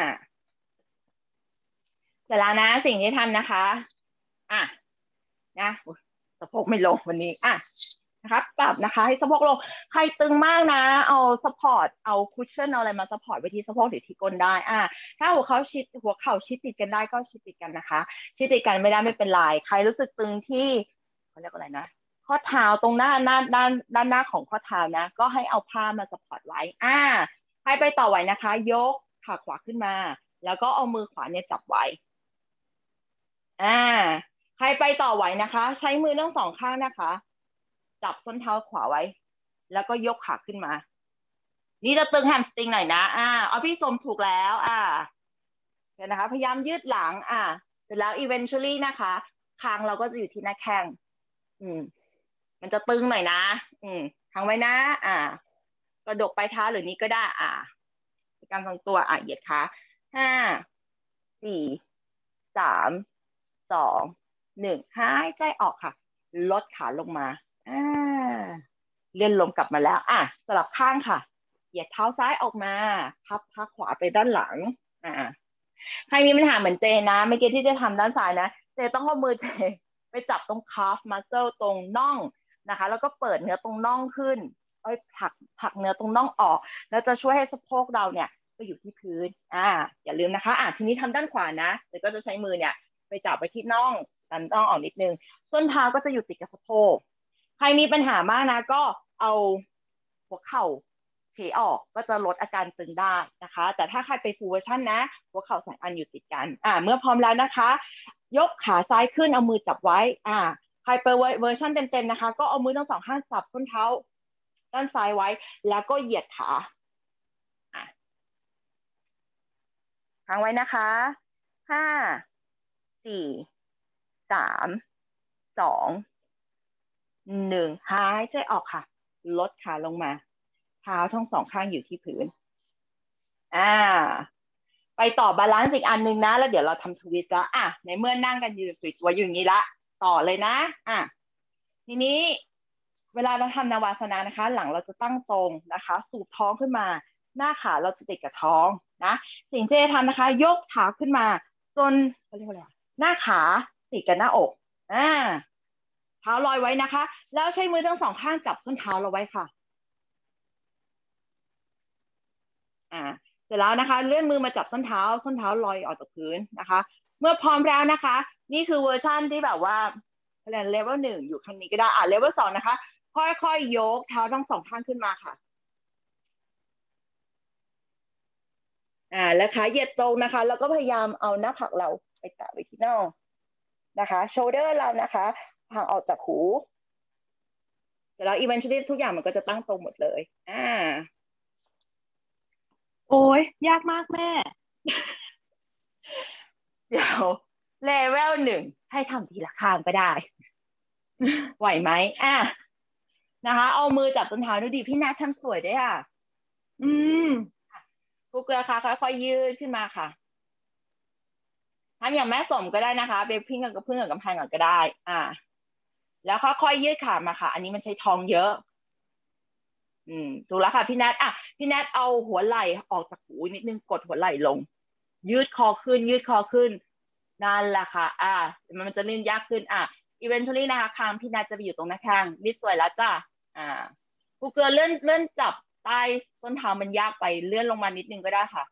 เสร็จแล้วนะสิ่งที่ทำนะคะอ่ะนะสะโพกไม่ลงวันนี้อ่ะนะคะปรับนะคะให้สะโพกลงใครตึงมากนะเอาสปอร์ตเอาคุชชั่นเอาอะไรมาสปอร์ตไว้ที่สะโพกหรือที่ก้นได้อ่ะถ้าหัวเข่าชิดหัวเข่าชิดติดกันได้ก็ชิดติดกันนะคะชิดติดกันไม่ได้ไม่เป็นไรใครรู้สึกตึงที่เขาเรียกอะไรนะข้อเท้าตรงหน้าหน้าด้านด้านหน้าของข้อเท้านะก็ให้เอาผ้ามาสปอร์ตไว้อ่าให้ไปต่อไว้นะคะยกขาขวาขึ้นมาแล้วก็เอามือขวาเนี่ยจับไว้อ่าใครไปต่อไหวนะคะใช้มือทั้งสองข้างนะคะจับส้นเท้าขวาไว้แล้วก็ยกขาขึ้นมานี่จะตึงแฮมสตริงหน่อยนะอ่าเอาพี่สมถูกแล้วอ่าเดี๋ยวนะคะพยายามยืดหลังอ่าเสร็จแล้ว eventually นะคะคางเราก็จะอยู่ที่หน้าแข้งอืมมันจะตึงหน่อยนะอืมทางไว้นะอ่ากระดกปลายเท้าหรือนี้ก็ได้อ่าการทรงตัวอ่ะเหยียดขาห้าสี่สามสองหนึ่งหายใจออกค่ะลดขาลงมาอ่าเลื่อนลงกลับมาแล้วอ่ะสลับข้างค่ะเหยียดเท้าซ้ายออกมาพับเท้าขวาไปด้านหลังอ่าใครมีปัญหาเหมือนเจนะเมื่อกี้ที่จะทำด้านซ้ายนะเจต้องเอามือเจไปจับตรง calf muscle ตรงน่องนะคะแล้วก็เปิดเนื้อตรงน่องขึ้นเอ้ยผลักผลักเนื้อตรงน่องออกแล้วจะช่วยให้สะโพกเราเนี่ยไปอยู่ที่พื้นอ่าอย่าลืมนะคะอ่ะทีนี้ทำด้านขวานะเจก็จะใช้มือเนี่ยไปจับไปที่น่องดันน่องออกนิดนึงส้นเท้าก็จะอยู่ติดกับสะโพกใครมีปัญหามากนะก็เอาหัวเข่าเฉออกก็จะลดอาการตึงได้นะคะแต่ถ้าใครไปฟูลเวอร์ชันนะหัวเข่าสองอันอยู่ติดกันอ่าเมื่อพร้อมแล้วนะคะยกขาซ้ายขึ้นเอามือจับไว้อ่าใครไปเวอร์ชันเต็มๆนะคะก็เอามือทั้งสองข้างจับส้นเท้าด้านซ้ายไว้แล้วก็เหยียดขาอ่ะค้างไว้นะคะห้าสี่สามสองหนึ่งหายใจออกค่ะลดขาลงมาเท้าทั้งสองข้างอยู่ที่พื้นอ่าไปต่อบาลานซ์อีกอันหนึ่งนะแล้วเดี๋ยวเราทำทวิสต์แล้วอ่ะในเมื่อนั่งกันยืนสวยๆอยู่อย่างนี้ละต่อเลยนะอ่ะทีนี้เวลาเราทำนาวาสนานะคะหลังเราจะตั้งตรงนะคะสูบท้องขึ้นมาหน้าขาเราจะติดกับท้องนะสิ่งที่จะทำนะคะยกขาขึ้นมาจนเขาเรียกว่าอะไรหน้าขาติดกับหน้าอกอ่าเท้าลอยไว้นะคะแล้วใช้มือทั้งสองข้างจับส้นเท้าเราไว้ค่ะอ่าเสร็จแล้วนะคะเลื่อนมือมาจับส้นเท้าส้นเท้าลอยออกจากพื้นนะคะเมื่อพร้อมแล้วนะคะนี่คือเวอร์ชั่นที่แบบว่าเลเวลหนึ่งอยู่ข้างนี้ก็ได้อ่าเลเวลสองนะคะค่อยๆยกเท้าทั้งสองข้างขึ้นมาค่ะอ่าแล้วขาเหยียดตรงนะคะแล้วก็พยายามเอาหน้าผากเราไปแตะไว้ที่น่องนะคะโชเดอร์เรานะคะห่างออกจากหูเสร็จแล้วอีเวนต์ทุกอย่างมันก็จะตั้งตรงหมดเลยอ่าโอ้ยยากมากแม่เดี๋ยวเลเวลหนึ่งให้ทำทีละข้างก็ได้ ไหวไหมอ่ะนะคะเอามือจับต้นเท้าดูดิพี่นัททำสวยด้วยอ่ะอืมครูเกลือค่ะค่อยๆยืดขึ้นมาค่ะทำอย่างแม่สมก็ได้นะคะไปพิ้งกับกระพึ่งกับกำแพงก่อนก็ได้อ่าแล้วค่อยๆยืดขามาค่ะอันนี้มันใช้ท้องเยอะอืมถูกแล้วค่ะพี่นัทอ่ะพี่นัทเอาหัวไหล่ออกจากหูนิดนึงกดหัวไหล่ลงยืดคอขึ้นยืดคอขึ้นนั่นแหละค่ะอ่ามันจะเล่นยากขึ้นอ่ะeventually นะคะคางพี่นัทจะไปอยู่ตรงหน้าข้างนี่สวยแล้วจ้ะอ่าครูเกลือเลื่อนเลื่อนจับใต้ต้นเท้ามันยากไปเลื่อนลงมานิดนึงก็ได้ค่ะ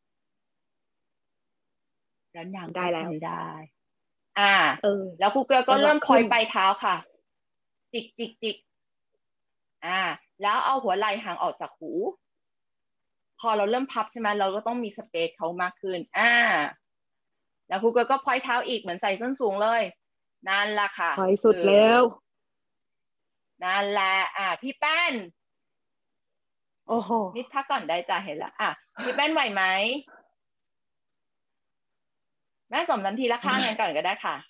ด้านยางได้แล้วได้อ่าเออแล้วครูเกลือก็เริ่มพอยปลายเท้าค่ะจิกจิกจิกอ่าแล้วเอาหัวไหล่ห่างออกจากหูพอเราเริ่มพับใช่ไหมเราก็ต้องมีสเปซเขามากขึ้นอ่าแล้วครูเกลือก็พอยเท้าอีกเหมือนใส่ส้นสูงเลยนั่นแหละค่ะพอยสุดแล้วนั่นแหละอ่าพี่แป้นโอ้โหนิดพักก่อนได้จ้ะเห็นแล้วอ่ะพี่แป้นไหวไหมแม่สมน้ำทีละข้างกันก่อนก็ได้ค่ะ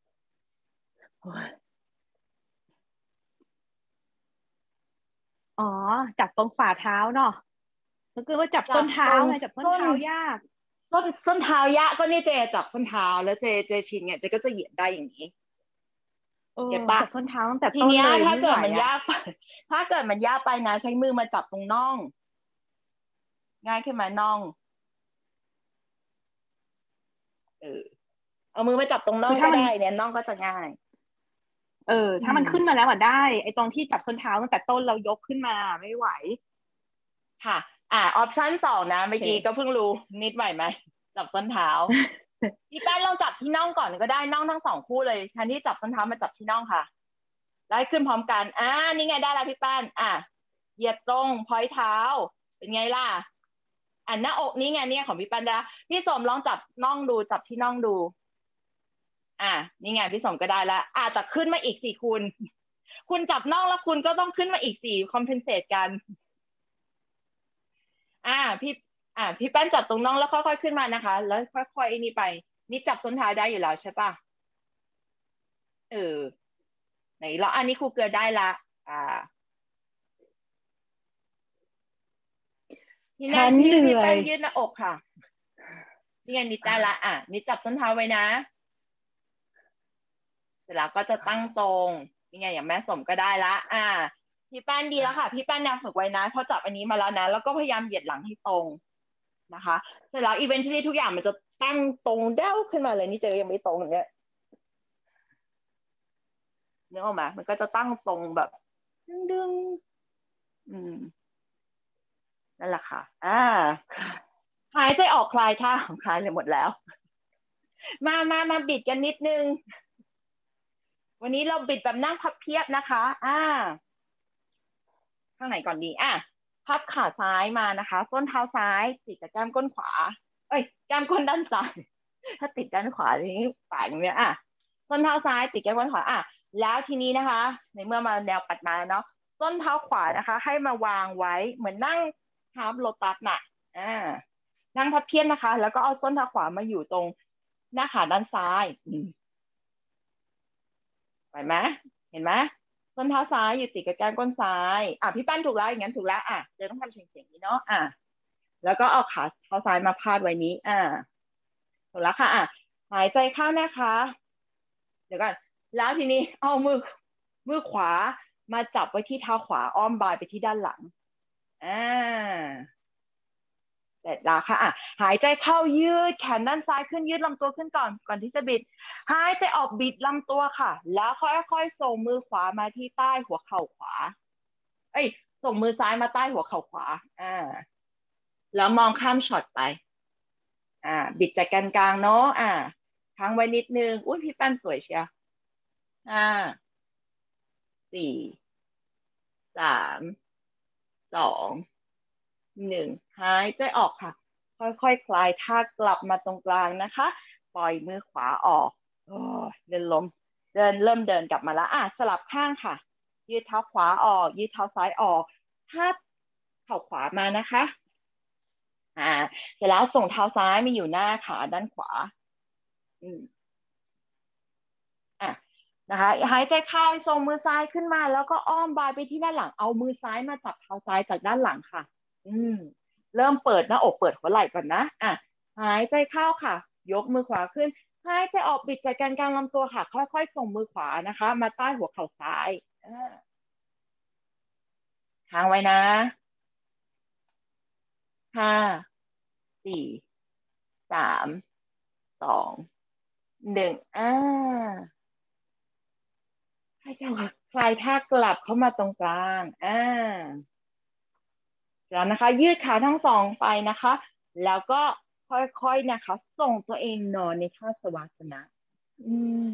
อ๋อจับตรงฝ่าเท้าเนาะก็คือว่าจับส้นเท้าไงจับส้นเท้ายากส้นส้นเท้ายากก็นี่เจจับส้นเท้าแล้วเจเจชินเนี่ยเจก็จะเหยียดได้อย่างนี้เก็บปะจับส้นเท้าตั้งแต่ต้นเลยถ้าเกิดมันยากไปถ้าเกิดมันยากไปนะใช้มือมาจับตรงน่องง่ายขึ้นมาน่องเออเอามือมาจับตรงน่องก็ได้เนี่ยน่องก็จะง่ายเออถ้ามันขึ้นมาแล้วอ่ะได้ไอ้ตรงที่จับส้นเท้าตั้งแต่ต้นเรายกขึ้นมาไม่ไหวค่ะอ่าออปชั่นสองนะเมื่อกี้ก็เพิ่งรู้นิดไหวไหมจับส้นเท้าพี่แป้นลองจับที่น่องก่อนก็ได้น่องทั้งสองคู่เลยแทนที่จับส้นเท้ามาจับที่น่องค่ะไล่ขึ้นพร้อมกันอ่านี่ไงได้แล้วพี่แป้นอ่ะเหยียดตรงพอยเท้าเป็นไงล่ะอ่ะหน้าอกนี่ไงเนี่ยของพี่แป้นได้พี่สมลองจับน่องดูจับที่น่องดูอ่ะนี่ไงพี่สมก็ได้แล้วอาจจะขึ้นมาอีกสี่คุณคุณจับน่องแล้วคุณก็ต้องขึ้นมาอีกสี่คอมเพนเซตกันอ่าพี่อ่าพี่แป้นจับตรงน่องแล้วค่อยๆขึ้นมานะคะแล้วค่อยๆนี่ไปนี่จับส้นเท้าได้อยู่แล้วใช่ปะเออไหนแล้วอันนี้ครูเกลือได้ละอ่าฉันเหนื่อยพี่แป้นยืดหน้าอกค่ะนี่ไงนิดได้ละอ่ะนิดจับส้นเท้าไว้นะเสร็จแล้วก็จะตั้งตรงนี่ไงอย่างแม่สมก็ได้ละอ่าพี่ป้านดีแล้วค่ะพี่ป้านยังฝึกไว้นะพอจับอันนี้มาแล้วนะแล้วก็พยายามเหยียดหลังให้ตรงนะคะเสร็จแล้วอีเวนต์ที่ทุกอย่างมันจะตั้งตรงเด้าขึ้นมาเลยนี่เจอยังไม่ตรงอย่างเงี้ยนึกออกไหมมันก็จะตั้งตรงแบบดึงๆอืมนั่นแหละค่ะอ่าหายใจออกคลายท่าของคลายเลยหมดแล้วมามามาบิดกันนิดนึงวันนี้เราบิดแบบนั่งพับเพียบนะคะอ่าข้างไหนก่อนดีอ่ะพับขาซ้ายมานะคะส้นเท้าซ้ายติดกับแก้มก้นขวาเอ้ยแก้มก้นด้านซ้ายถ้าติดด้านขวาทีนี้ปากอย่างเนี้ยอ่ะส้นเท้าซ้ายติดแก้มก้นขวาอ่ะแล้วทีนี้นะคะในเมื่อมาแนวปัดมาเนาะส้นเท้าขวานะคะให้มาวางไว้เหมือนนั่งฮาร์ปโลตัสน่ะอ่านั่งพับเพียบนะคะแล้วก็เอาส้นเท้าขวามาอยู่ตรงหน้าขาด้านซ้ายอืมไปไหมเห็นไหมส้นเท้าซ้ายอยู่ติดกับแก้มก้นซ้ายอ่ะพี่ปั้นถูกแล้วอย่างนั้นถูกแล้วอ่ะเดี๋ยวต้องทำเฉียงๆนี้เนาะอ่ะแล้วก็เอาขาเท้าซ้ายมาพาดไว้นี้อ่าถูกแล้วค่ะอ่ะหายใจเข้านะคะเดี๋ยวก่อนแล้วทีนี้เอามือมือขวามาจับไว้ที่เท้าขวาอ้อมบายไปที่ด้านหลังอ่าเสร็จแล้วค่ะอ่ะหายใจเข้ายืดแขนด้านซ้ายขึ้นยืดลำตัวขึ้นก่อนก่อนที่จะบิดหายใจออกบิดลำตัวค่ะแล้วค่อยๆส่งมือขวามาที่ใต้หัวเข่าขวาเอ้ยส่งมือซ้ายมาใต้หัวเข่าขวาอ่าแล้วมองข้ามช็อตไปอ่าบิดจากกันกลางเนาะอ่าค้างไว้นิดนึงอุ้ยพี่ปั้นสวยเชียวห้าสี่สามสองหนึ่งหายใจออกค่ะค่อยๆคคลายท่ากลับมาตรงกลางนะคะปล่อยมือขวาออกโอ้ยเดินลมเดินเริ่มเดินกลับมาแล้วอ่ะสลับข้างค่ะยืดเท้าขวาออกยืดเท้าซ้ายออกถ้าเข่าขวามานะคะอ่าเสร็จแล้วส่งเท้าซ้ายมาอยู่หน้าขาด้านขวาอืมอ่ะนะคะหายใจเข้าส่งมือซ้ายขึ้นมาแล้วก็อ้อมบายไปที่ด้านหลังเอามือซ้ายมาจับเท้าซ้ายจากด้านหลังค่ะอืมเริ่มเปิดหน้าอกเปิดหัวไหล่ก่อนนะอ่ะหายใจเข้าค่ะยกมือขวาขึ้นหายใจออกบิดจากแกนกลางลำตัวค่ะค่อยๆส่งมือขวานะคะมาใต้หัวเข่าซ้ายอ่าค้างไว้นะห้าสี่สามสองหนึ่งอ่า ให้เจ้าค่ะคลายท่ากลับเข้ามาตรงกลางอ่าแล้วนะคะยืดขาทั้งสองไปนะคะแล้วก็ค่อยๆนะคะส่งตัวเองนอนในท่าสวาสนะอืม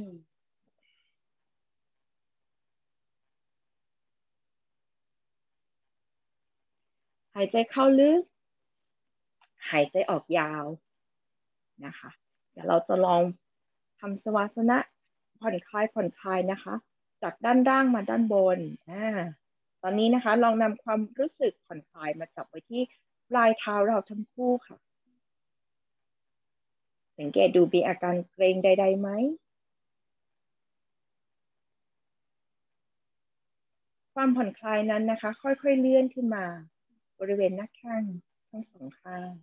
หายใจเข้าลึกหายใจออกยาวนะคะเดี๋ยวเราจะลองทำสวาสนะผ่อนคลายผ่อนคลายนะคะจากด้านล่างมาด้านบนอ่าตอนนี้นะคะลองนำความรู้สึกผ่อนคลายมาจับไว้ที่ปลายเท้าเราทั้งคู่ค่ะ สังเกตดูมีอาการเกร็งใดๆไหมความผ่อนคลายนั้นนะคะค่อยๆเลื่อนขึ้นมาบริเวณหน้าแข้งทั้งสองข้าง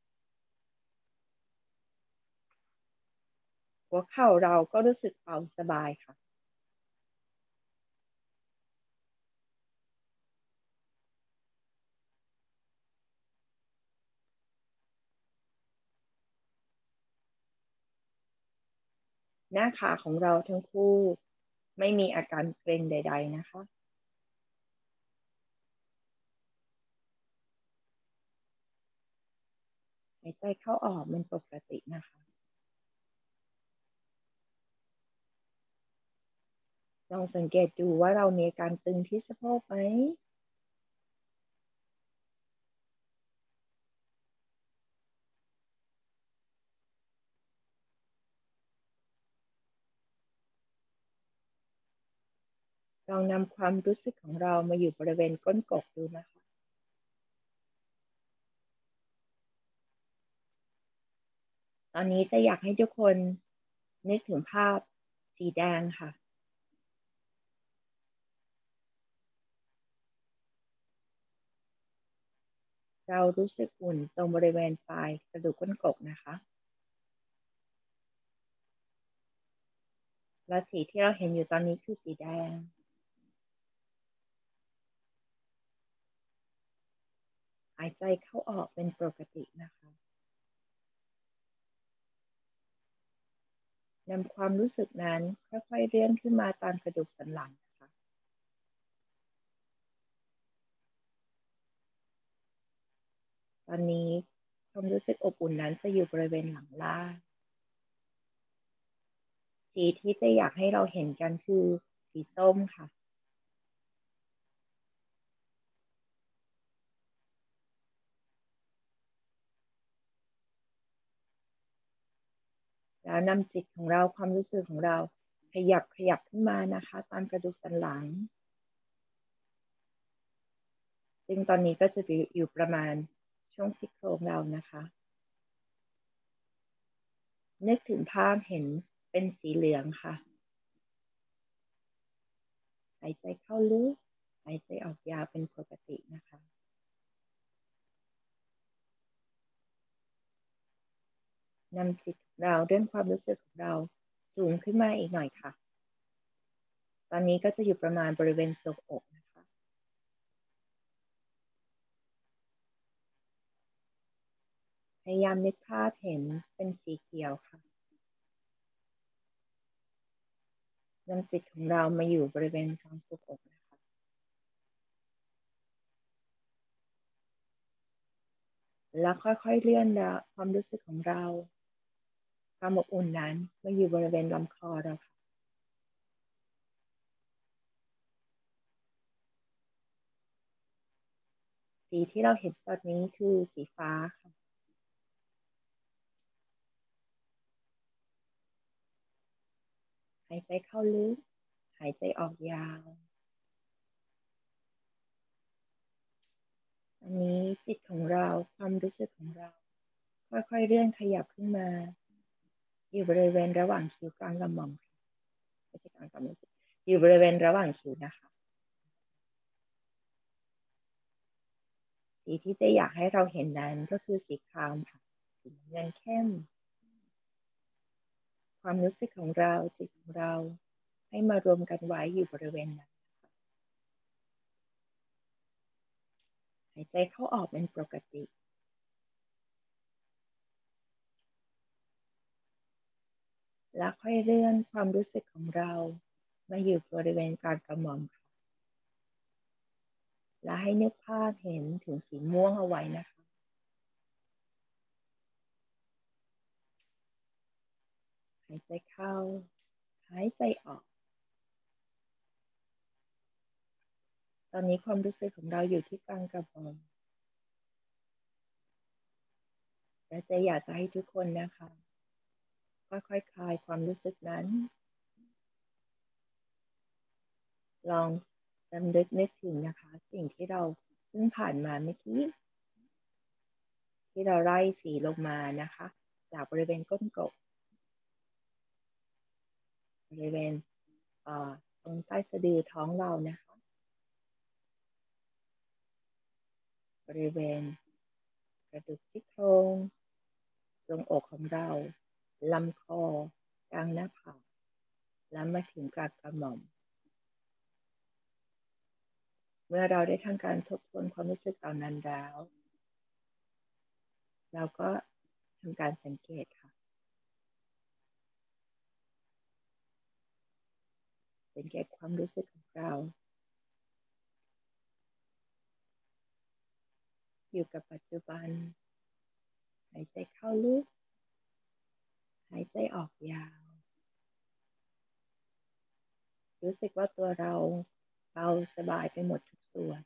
หัวเข่าเราก็รู้สึกเบาสบายค่ะหน้าขาของเราทั้งคู่ไม่มีอาการเกร็งใดๆนะคะหายใจเข้าออกมันปกตินะคะลองสังเกตดูว่าเรามีอาการตึงที่สะโพกไหมลองนำความรู้สึกของเรามาอยู่บริเวณก้นกบดูนะคะตอนนี้จะอยากให้ทุกคนนึกถึงภาพสีแดงค่ะ เรารู้สึกอุ่นตรงบริเวณปลายกระดูกก้นกบนะคะและสีที่เราเห็นอยู่ตอนนี้คือสีแดงหายใจเข้าออกเป็นปกตินะคะนำความรู้สึกนั้นค่อยๆเลื่อนขึ้นมาตามกระดูกสันหลังนะคะตอนนี้ความรู้สึกอบอุ่นนั้นจะอยู่บริเวณหลังล่างสีที่จะอยากให้เราเห็นกันคือสีส้มค่ะแล้วนำจิตของเราความรู้สึกของเราขยับขยับขึ้นมานะคะตามกระดูกสันหลังซึ่งตอนนี้ก็จะอยู่ประมาณช่วงซี่โครงเรานะคะนึกถึงภาพเห็นเป็นสีเหลืองค่ะหายใจเข้าลึกหายใจออกยาวเป็นปกตินะคะนำจิตเราด้วยความรู้สึกของเราสูงขึ้นมาอีกหน่อยค่ะตอนนี้ก็จะอยู่ประมาณบริเวณทรวงอกนะคะพยายามนึกภาพเห็นเป็นสีเขียวค่ะนำจิตของเรามาอยู่บริเวณกลางทรวงอกนะคะแล้วค่อยๆเลื่อนความรู้สึกของเราความอบอุ่นนั้นมาอยู่บริเวณลำคอเราค่ะสีที่เราเห็นตอนนี้คือสีฟ้าค่ะหายใจเข้าลึกหายใจออกยาวอันนี้จิตของเราความรู้สึกของเราค่อยๆเลื่อนขยับขึ้นมาอยู่บริเวณระหว่างคิ้วกลางกระหม่อมไม่ใช่กลางกระหม่อมอยู่บริเวณระหว่างคิ้วนะคะสีที่จะอยากให้เราเห็นนั้นก็คือสีครามค่ะสีเงินเข้มความรู้สึกของเราจิตของเราให้มารวมกันไว้อยู่บริเวณนั้นหายใจเข้าออกเป็นปกติแล้วค่อยเลื่อนความรู้สึกของเรามาอยู่บริเวณกลางกระหม่อมค่ะและให้นึกภาพเห็นถึงสีม่วงเอาไว้นะคะหายใจเข้าหายใจออกตอนนี้ความรู้สึกของเราอยู่ที่กลางกระหม่อมและจะอยากจะให้ทุกคนนะคะค่อยๆ ค, คลายความรู้สึกนั้นลองจำลึกนึกถึงนะคะสิ่งที่เราเพิ่งผ่านมาเมื่อกี้ที่เราไล่สีลงมานะคะจากบริเวณก้นกบบริเวณตรงใต้สะดือท้องเรานะคะบริเวณกระดูกซี่โครงทรวงอกของเราลำคอกลางหน้าผากและมาถึงกลางกระหม่อมเมื่อเราได้ทำการทบทวนความรู้สึกเหล่านั้นแล้วเราก็ทำการสังเกตค่ะสังเกตความรู้สึกของเราอยู่กับปัจจุบันหายใจเข้าลึกหายใจออกยาวรู้สึกว่าตัวเราเบาสบายไปหมดทุกส่วน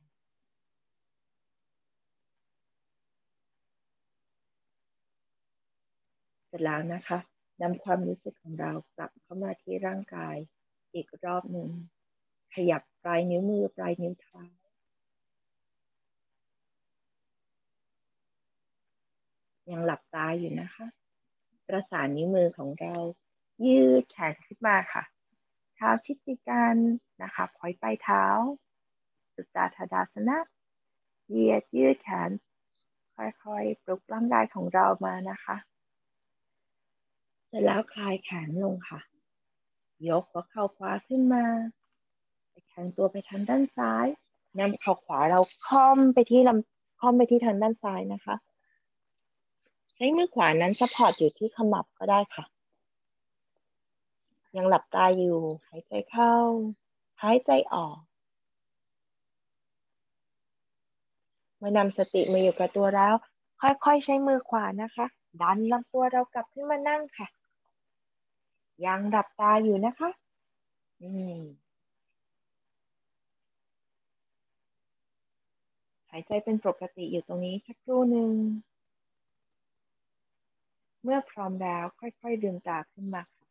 เสร็จแล้วนะคะนำความรู้สึกของเรากลับเข้ามาที่ร่างกายอีกรอบหนึ่งขยับปลายนิ้วมือปลายนิ้วเท้ายังหลับตาอยู่นะคะประสานนิ้วมือของเรายืดแขนขึ้นมาค่ะเท้าชิดติดกันนะคะพอยปลายเท้าสุตตาทดาสนะเหยียดยืดแขนค่อยๆปลุกร่างกายของเรามานะคะเสร็จแล้วคลายแขนลงค่ะยกหัวเข่าขวาขึ้นมาแข็งตัวไปทางด้านซ้ายนำเข่าขวาเราค่อมไปที่ลำค่อมไปที่ทางด้านซ้ายนะคะใช้มือขวานั้นซัพพอร์ตอยู่ที่ขมับก็ได้ค่ะยังหลับตาอยู่หายใจเข้าหายใจออกเมื่อนำสติมาอยู่กับตัวแล้วค่อยๆใช้มือขวานะคะดันลำตัวเรากลับขึ้นมานั่งค่ะยังหลับตาอยู่นะคะอืมหายใจเป็นปกติอยู่ตรงนี้สักครู่หนึ่งเมื่อพร้อมแล้วค่อยๆลืมตาขึ้นมาค่ะ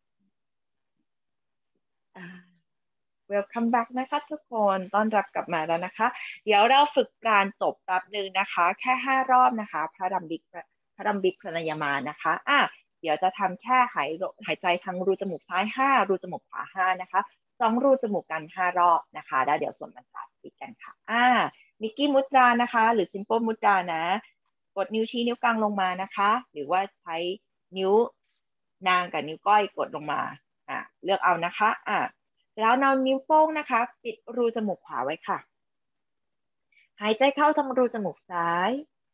อ่า Welcome back นะคะทุกคนต้อนรับกลับมาแล้วนะคะเดี๋ยวเราฝึกการจบแป๊บหนึ่งนะคะแค่ห้ารอบนะคะพระดัมบิกพระดัมบิกพรณยามานะคะอ่ะเดี๋ยวจะทำแค่หายหายใจทางรูจมูกซ้ายห้ารูจมูกขวาห้านะคะสองรูจมูกกันห้ารอบนะคะแล้วเดี๋ยวส่วนมันตราติดกันค่ะอ่านิกกี้มุตรานะคะหรือ Simple มุตรานะกดนิ้วชี้นิ้วกลางลงมานะคะหรือว่าใช้นิ้วนางกับนิ้วก้อยกดลงมาอ่ะเลือกเอานะคะอ่ะแล้วนำนิ้วโป้งนะคะปิดรูจมูกขวาไว้ค่ะหายใจเข้าทางรูจมูกซ้าย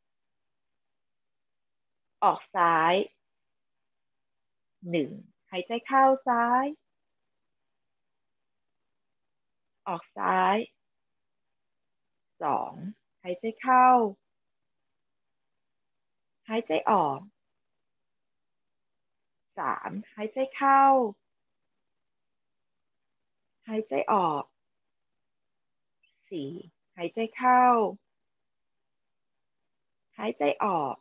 ออกซ้ายหนึ่งหายใจเข้าซ้ายออกซ้ายสองหายใจเข้าหายใจออกสามหายใจเข้าหายใจออกสี่หายใจเข้าหายใจออก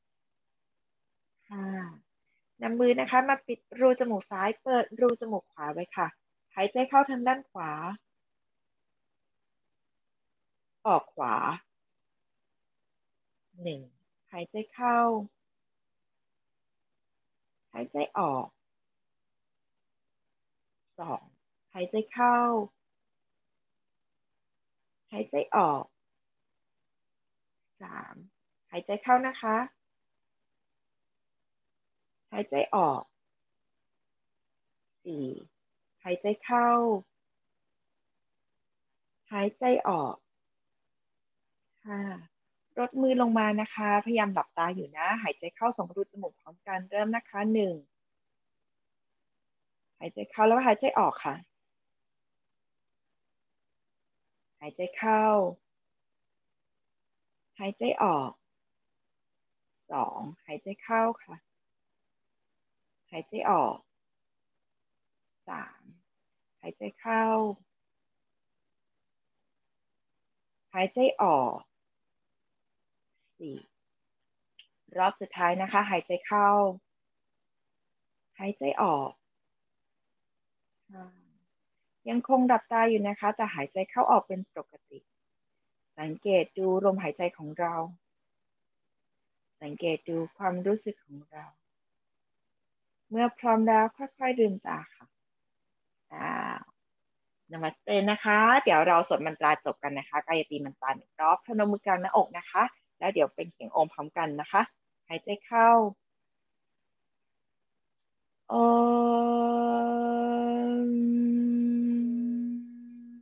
ห้านำมือนะคะมาปิดรูจมูกซ้ายเปิดรูจมูกขวาไว้ค่ะหายใจเข้าทางด้านขวาออกขวาหนึ่งหายใจเข้าหายใจออกสองหายใจเข้าหายใจออกสามหายใจเข้านะคะหายใจออกสี่หายใจเข้าหายใจออกห้าลดมือลงมานะคะพยายามหลับตาอยู่นะหายใจเข้าสองรูจมูกพร้อมกันเริ่มนะคะหนึ่งหายใจเข้าแล้วหายใจออกค่ะหายใจเข้าหายใจออกสองหายใจเข้าค่ะหายใจออกสามหายใจเข้าหายใจออกสี่รอบสุดท้ายนะคะหายใจเข้าหายใจออกห้ายังคงหลับตาอยู่นะคะแต่หายใจเข้าออกเป็นปกติสังเกตดูลมหายใจของเราสังเกตดูความรู้สึกของเราเมื่อพร้อมแล้วค่อยๆลืมตาค่ะอ่านมัสเตนะคะเดี๋ยวเราสวดมันตราจบกันนะคะกายตีมันตราหนึ่งรอบพนมมือกลางหน้าอกนะคะแล้วเดี๋ยวเป็นเสียงโอมพร้อมกันนะคะหายใจเข้าโอม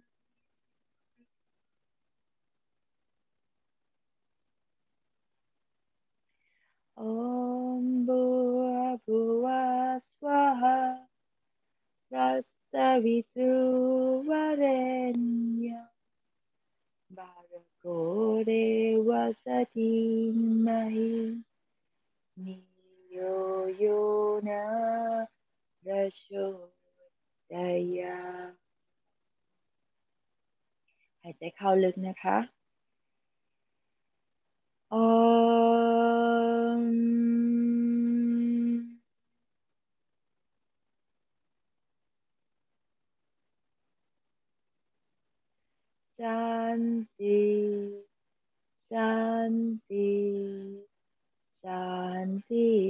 โอมบัวบัวสวาหารัสวิตุวเรนยาบารโกเรวสติมาหินิโยโยนะระโชดายาหายใจเข้าลึกนะคะโอมชันติชันติชันติ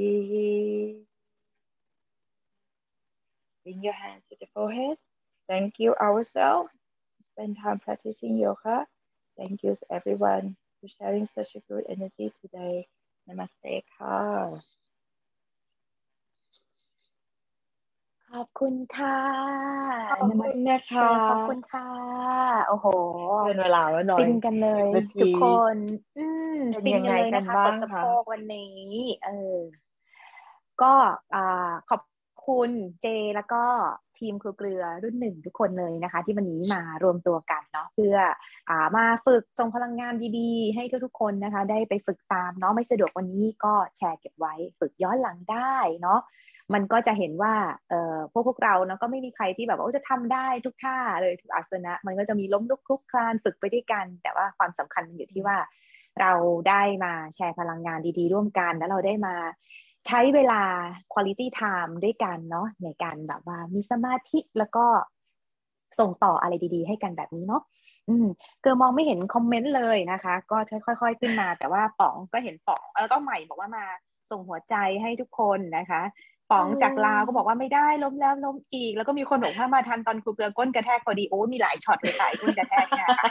Bring your hands to the forehead. Thank you ourselves. Spend time practicing yoga. Thank you everyone for sharing such a good energy today. Namaste ค่ะขอบคุณค่ะขอบคุณนะคะขอบคุณค่ะโอ้โหเกินเวลาแล้วหน่อยฟินกันเลยทุกคน อืมเป็นฟินยังกันไงเลยกันนะคะบ้าก งดสะคะโพกวันนี้ เออ ก็อ่าขอบคุณเจแล้วก็ทีมครูเกลือรุ่นหนึ่งทุกคนเลยนะคะ ที่วันนี้มารวมตัวกันเนาะเพื่ออ่ามาฝึกส่งพลังงานดีๆให้ทุกๆคนนะคะได้ไปฝึกตามเนาะไม่สะดวกวันนี้ก็แชร์เก็บไว้ฝึกย้อนหลังได้เนาะมันก็จะเห็นว่าเอ่อพวกพวกเราเนาะก็ไม่มีใครที่แบบว่าจะทำได้ทุกท่าเลยทุกอาสนะมันก็จะมีล้มลุกคลุกคลานฝึกไปด้วยกันแต่ว่าความสำคัญมันอยู่ที่ว่าเราได้มาแชร์พลังงานดีๆร่วมกันแล้วเราได้มาใช้เวลา quality time ด้วยกันเนาะในการแบบว่ามีสมาธิแล้วก็ส่งต่ออะไรดีๆให้กันแบบนี้เนาะอืมเกิร์มองไม่เห็นคอมเมนต์เลยนะคะก็ค่อยๆขึ้นมาแต่ว่าป๋องก็เห็นป๋องแล้วก็ใหม่บอกว่ามาส่งหัวใจให้ทุกคนนะคะป๋องจากลาวก็บอกว่าไม่ได้ล้มแล้วล้มอีกแล้วก็มีคนบอกว่ามาทันตอนครูเกลือก้นกระแทกพอดีโอ้มีหลายช็อตเลยค่ะก้นกระแทกเนี่ยค่ะ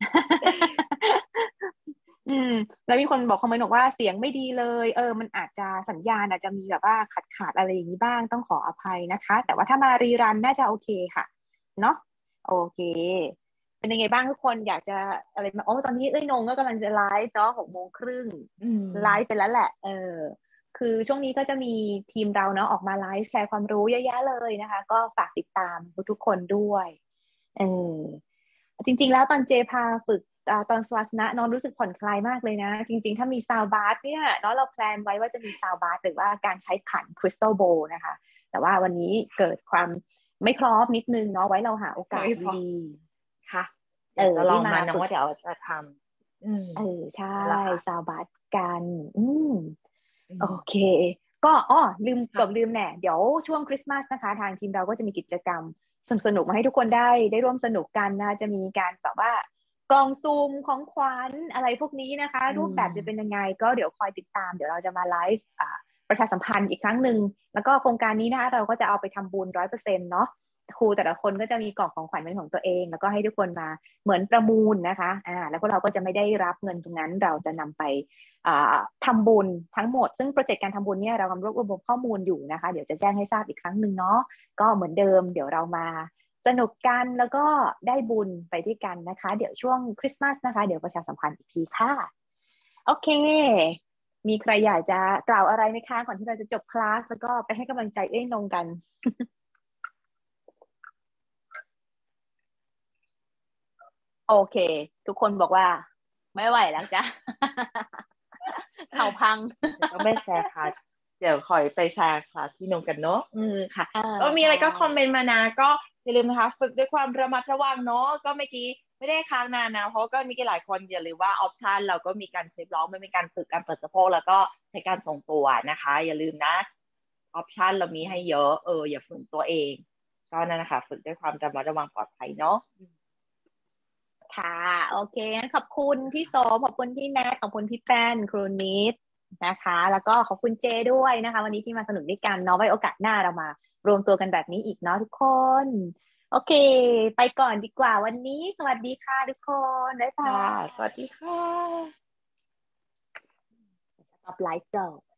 อืมแล้วมีคนบอกคอมเมนต์บอกว่าเสียงไม่ดีเลยเออมันอาจจะสัญญาณอาจจะมีแบบว่าขาดขาดอะไรอย่างนี้บ้างต้องขออภัยนะคะแต่ว่าถ้ามารีรันน่าจะโอเคค่ะเนาะโอเคเป็นยังไงบ้างทุกคนอยากจะอะไรมาโอ้ตอนนี้เอ้ยนงก็กำลังจะไลฟ์เนาะหกโมงครึ่งไลฟ์ไปแล้วแหละเออคือช่วงนี้ก็จะมีทีมเราเนาะออกมาไลฟ์แชร์ความรู้เยอะแยะเลยนะคะก็ฝากติดตามทุกๆคนด้วยเออจริงๆแล้วตอนเจพาฝึกตอนสวาสนะน้องรู้สึกผ่อนคลายมากเลยนะจริงๆถ้ามีซาวบาร์เนี่ยน้องเราแพลนไว้ว่าจะมีซาวบาร์หรือว่าการใช้ขันคริสตัลโบว์นะคะแต่ว่าวันนี้เกิดความไม่พร้อมนิดนึงเนาะไว้เราหาโอกาสดีๆค่ะเดี๋ยวจะลองมาน้องว่าเดี๋ยวจะทำอืมเออใช่ซาวบาร์กันอืมโอเคก็อ้อลืมเกือบลืมแน่เดี๋ยวช่วงคริสต์มาสนะคะทางทีมเราก็จะมีกิจกรรมสนุกๆมาให้ทุกคนได้ได้ร่วมสนุกกันนะจะมีการแบบว่ากล่องซูมของขวัญอะไรพวกนี้นะคะรูปแบบจะเป็นยังไงก็เดี๋ยวคอยติดตามเดี๋ยวเราจะมาไลฟ์ประชาสัมพันธ์อีกครั้งหนึ่งแล้วก็โครงการนี้นะคะเราก็จะเอาไปทำบุญร้อยเปอร์เซ็นต์เนาะครูแต่ละคนก็จะมีกล่องของขวัญเป็นของตัวเองแล้วก็ให้ทุกคนมาเหมือนประมูลนะคะอ่าแล้วพวกเราก็จะไม่ได้รับเงินตรงนั้นเราจะนำไปอ่าทำบุญทั้งหมดซึ่งโปรเจกต์การทำบุญเนี่ยเรากำลังรวบรวมข้อมูลอยู่นะคะเดี๋ยวจะแจ้งให้ทราบอีกครั้งหนึ่งเนาะก็เหมือนเดิมเดี๋ยวเรามาสนุกกันแล้วก็ได้บุญไปด้วยกันนะคะเดี๋ยวช่วงคริสต์มาสนะคะเดี๋ยวประชาสัมพันธ์อีกทีค่ะโอเคมีใครอยากจะกล่าวอะไรไหมคะก่อนที่เราจะจบคลาสแล้วก็ไปให้กำลังใจเอ้ยนงกัน โอเคทุกคนบอกว่าไม่ไหวแล้วจ้ะ เข่าพังต้องไปแชร์คลาสเดี๋ยวคอยไปแชร์คลาสที่นงกันเนาะอืมค่ะก็มีอะไรก็คอมเมนต์มานะก็อย่าลืมนะคะฝึกด้วยความระมัดระวังเนาะก็เมื่อกี้ไม่ได้ค้างนานนะเพราะก็มีหลายคนอย่าลืมว่าออปชันเราก็มีการเซฟร้องไม่มีการฝึกการเปิดสะโพกแล้วก็ใช้การทรงตัวนะคะอย่าลืมนะออปชันเรามีให้เยอะเอออย่าฝืนตัวเองก็นั่นนะคะฝึกด้วยความระมัดระวังปลอดภัยเนาะค่ะโอเคขอบคุณพี่โสขอบคุณพี่แม็กขอบคุณพี่แป้นครูนิดนะคะแล้วก็ขอบคุณเจด้วยนะคะวันนี้ที่มาสนุกด้วยกันเนาะไว้โอกาสหน้าเรามารวมตัวกันแบบนี้อีกเนาะทุกคนโอเคไปก่อนดีกว่าวันนี้สวัสดีค่ะทุกคนบ๊ายบายสวัสดีค่ะ stop live ก่อน